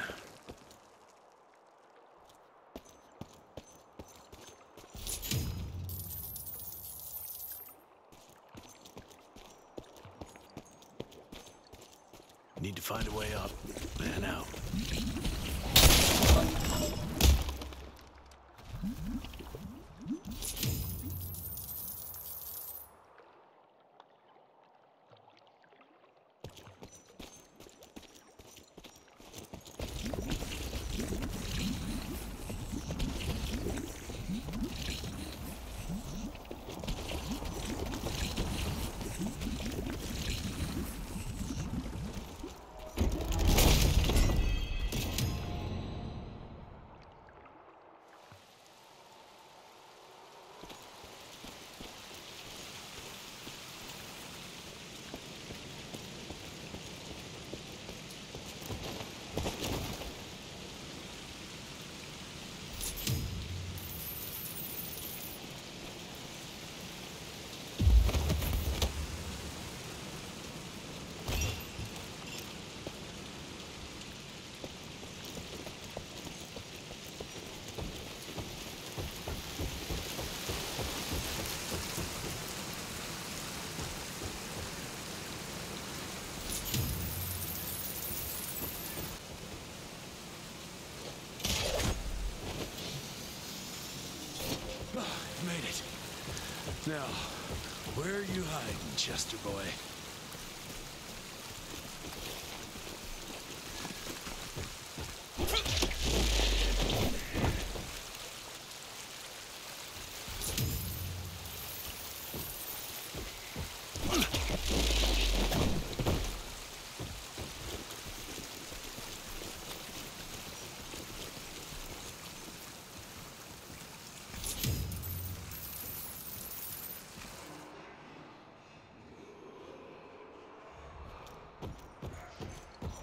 Need to find a way up. Man out. Made it. Now, where are you hiding, Chester boy?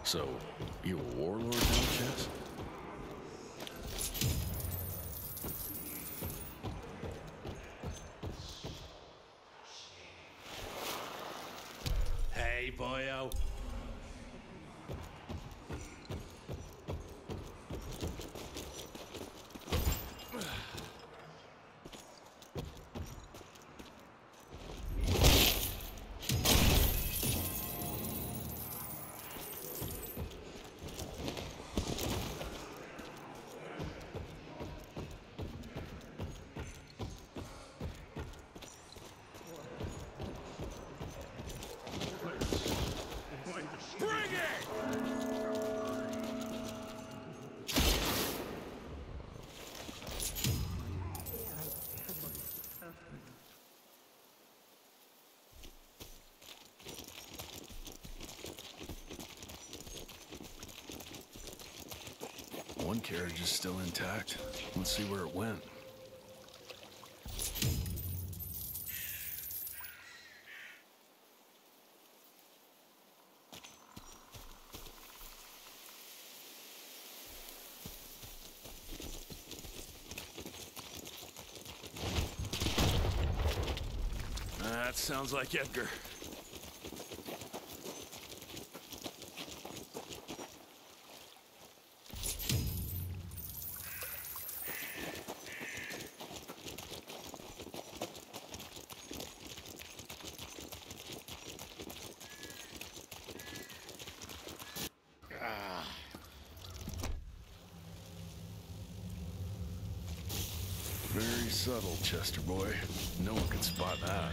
So, you a warlord now, Chess? Hey, boyo. One carriage is still intact. Let's see where it went. That sounds like Edgar. Very subtle, Chester boy. No one can spot that.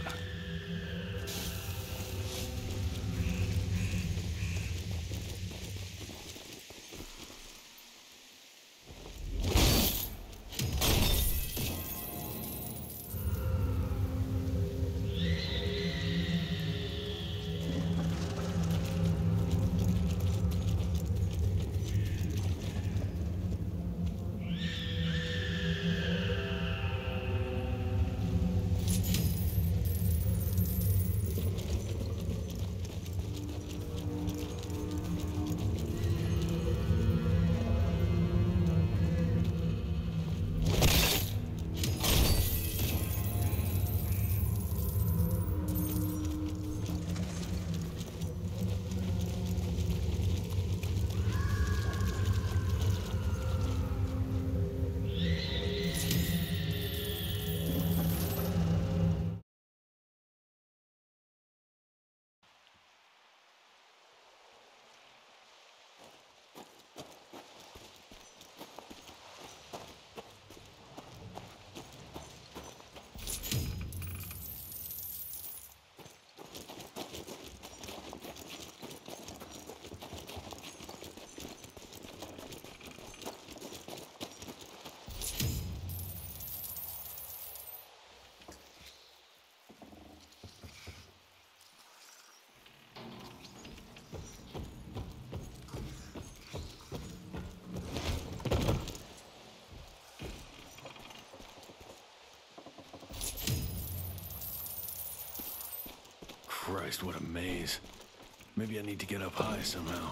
Christ, what a maze. Maybe I need to get up high somehow.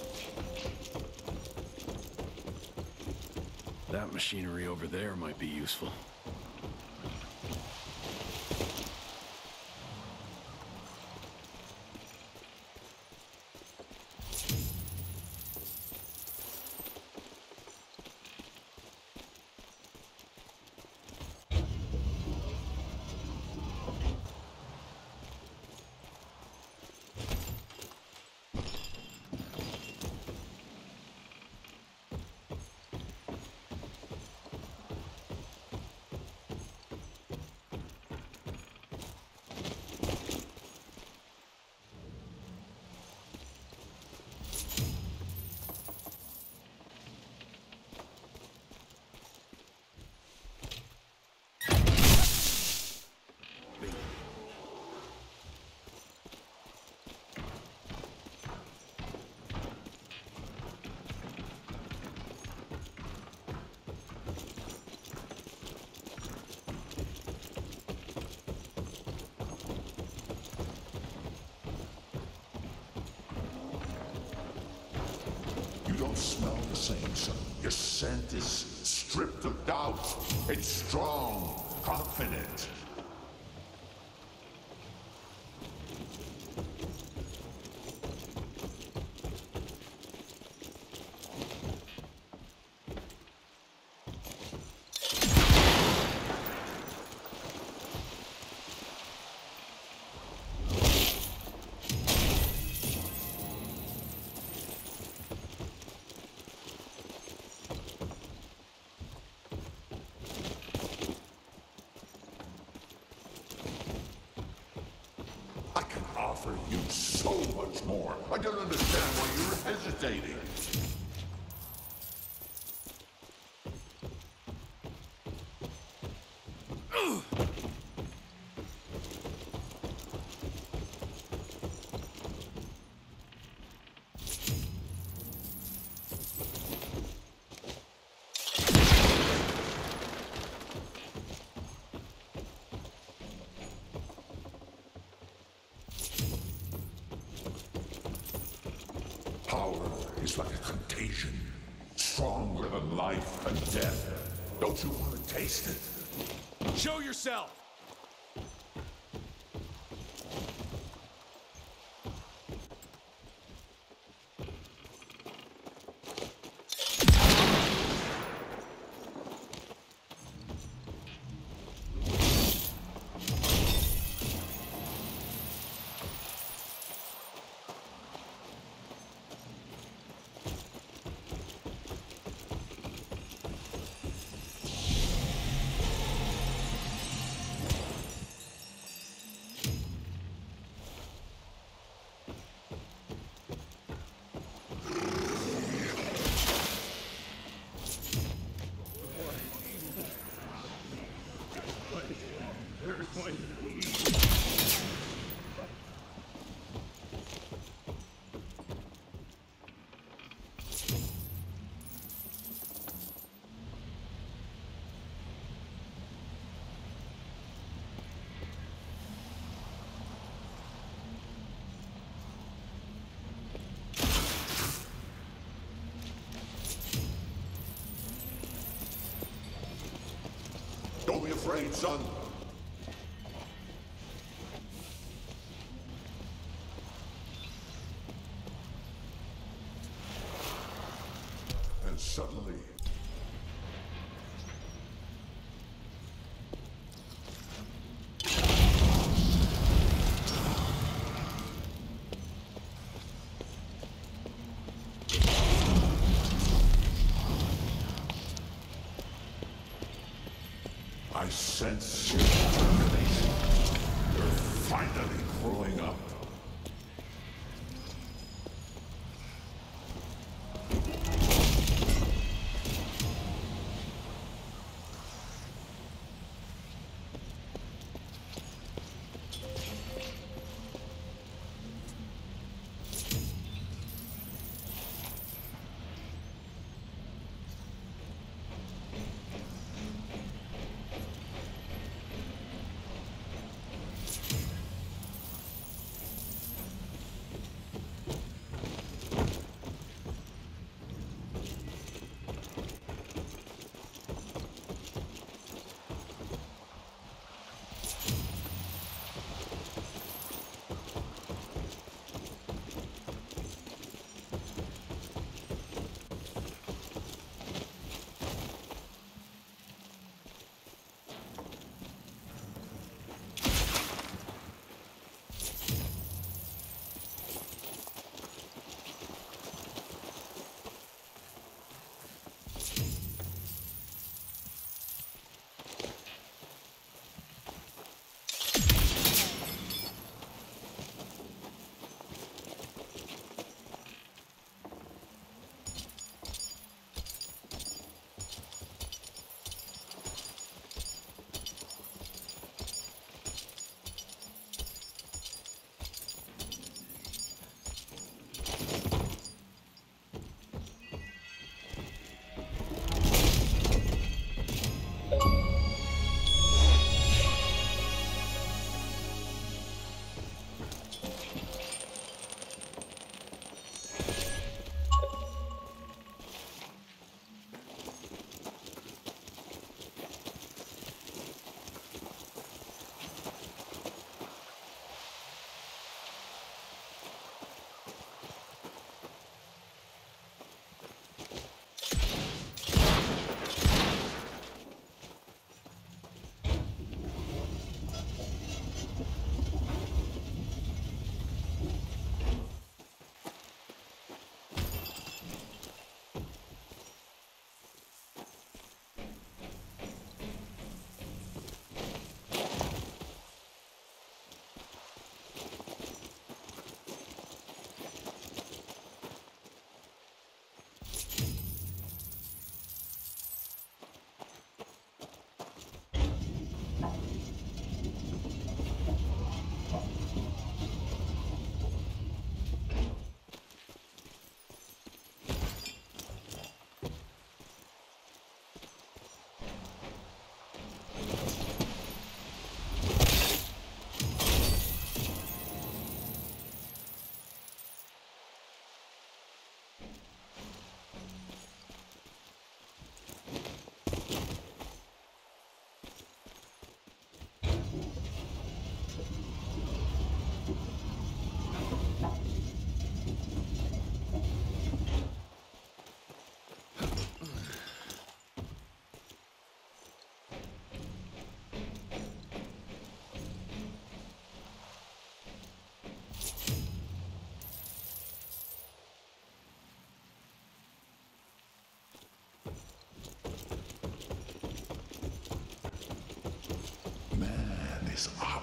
That machinery over there might be useful. smell the same, son. Your scent is stripped of doubt. It's strong, confident. Offer you so much more. I don't understand why you're hesitating. Power is like a contagion, stronger than life and death. Don't you want to taste it? Show yourself! Don't be afraid, son. And suddenly... I sense your determination. You're finally growing up.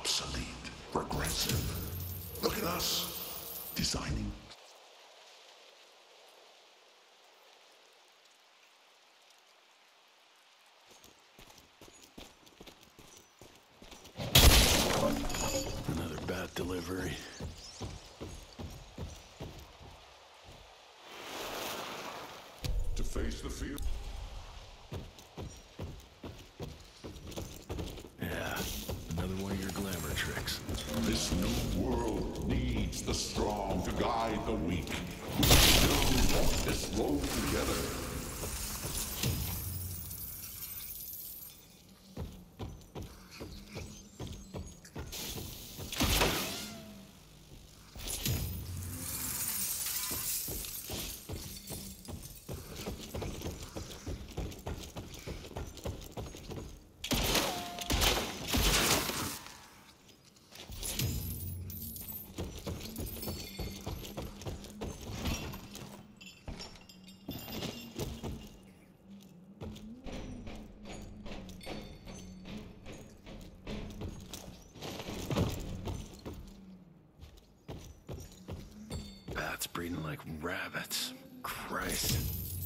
obsolete, regressive. Look at us, designing. Another bat delivery. To face the field. Yeah, another one of your glamour tricks. This new world needs the strong to guide the weak. We still want this road together. Bats breeding like rabbits. Christ.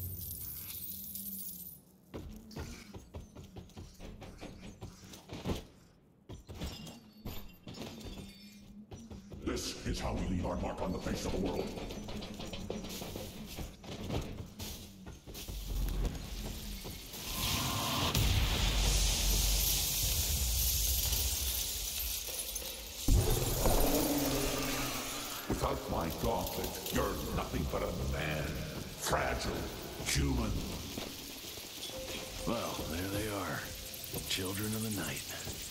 This is how we leave our mark on the face of the world. Without my gauntlet, you're nothing but a man. Fragile, human. Well, there they are. Children of the night.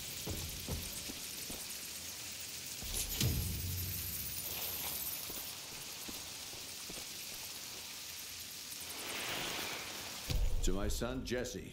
To my son, Jesse.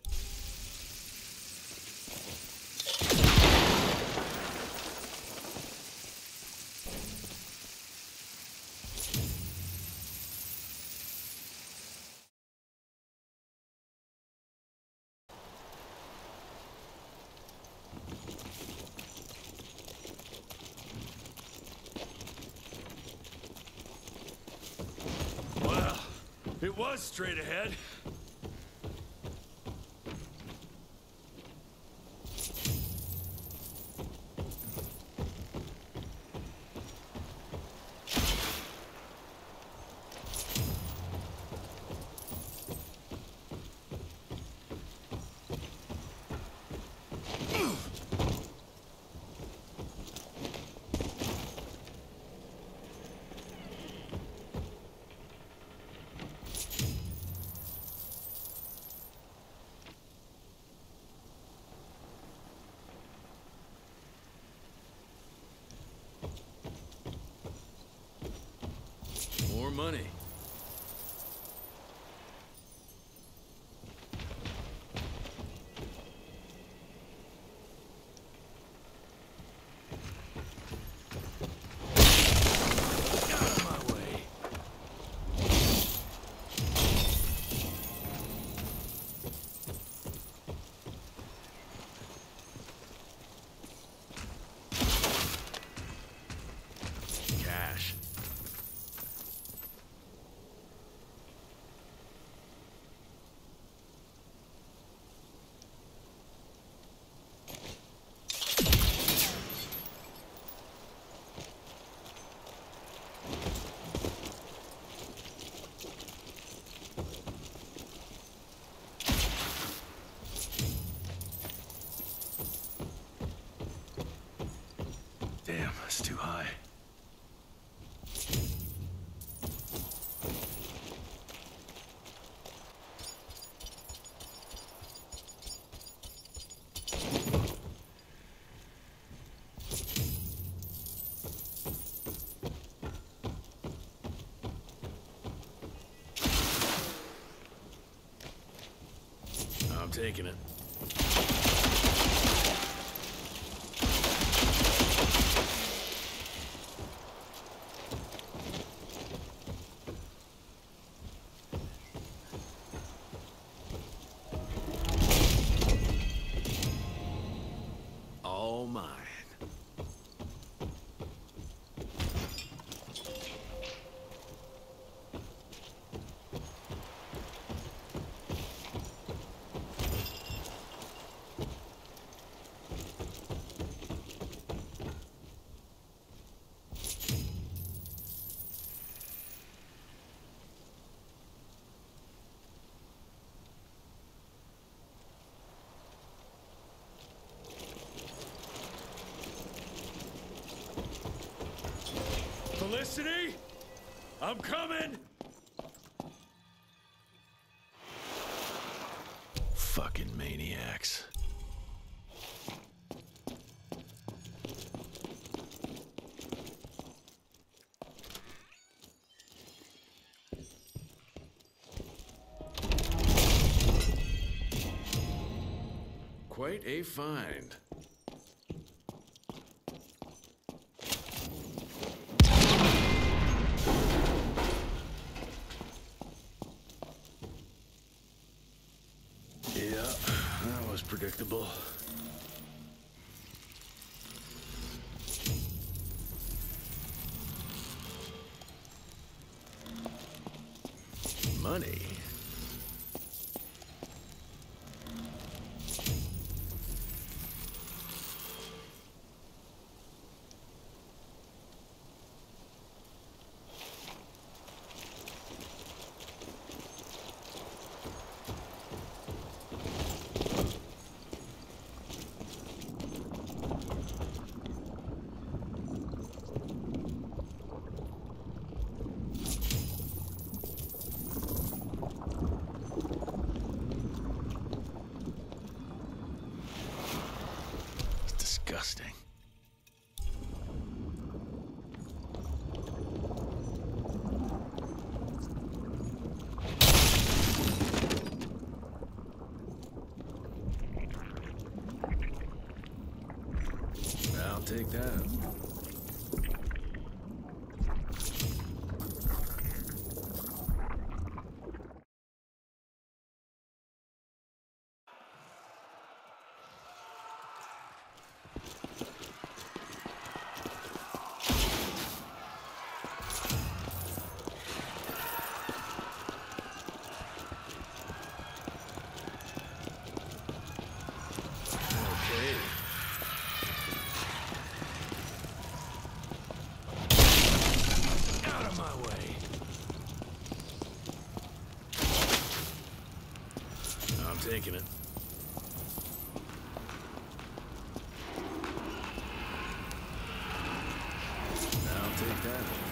Well, it was straight ahead. More money. Get out of my way. Cash. Damn, that's too high. I'm taking it. All mine. I'm coming! Fucking maniacs. Quite a find. Yeah, that was predictable. Money? Disgusting. I'll take that. Out of my way. I'm taking it. I'll take that.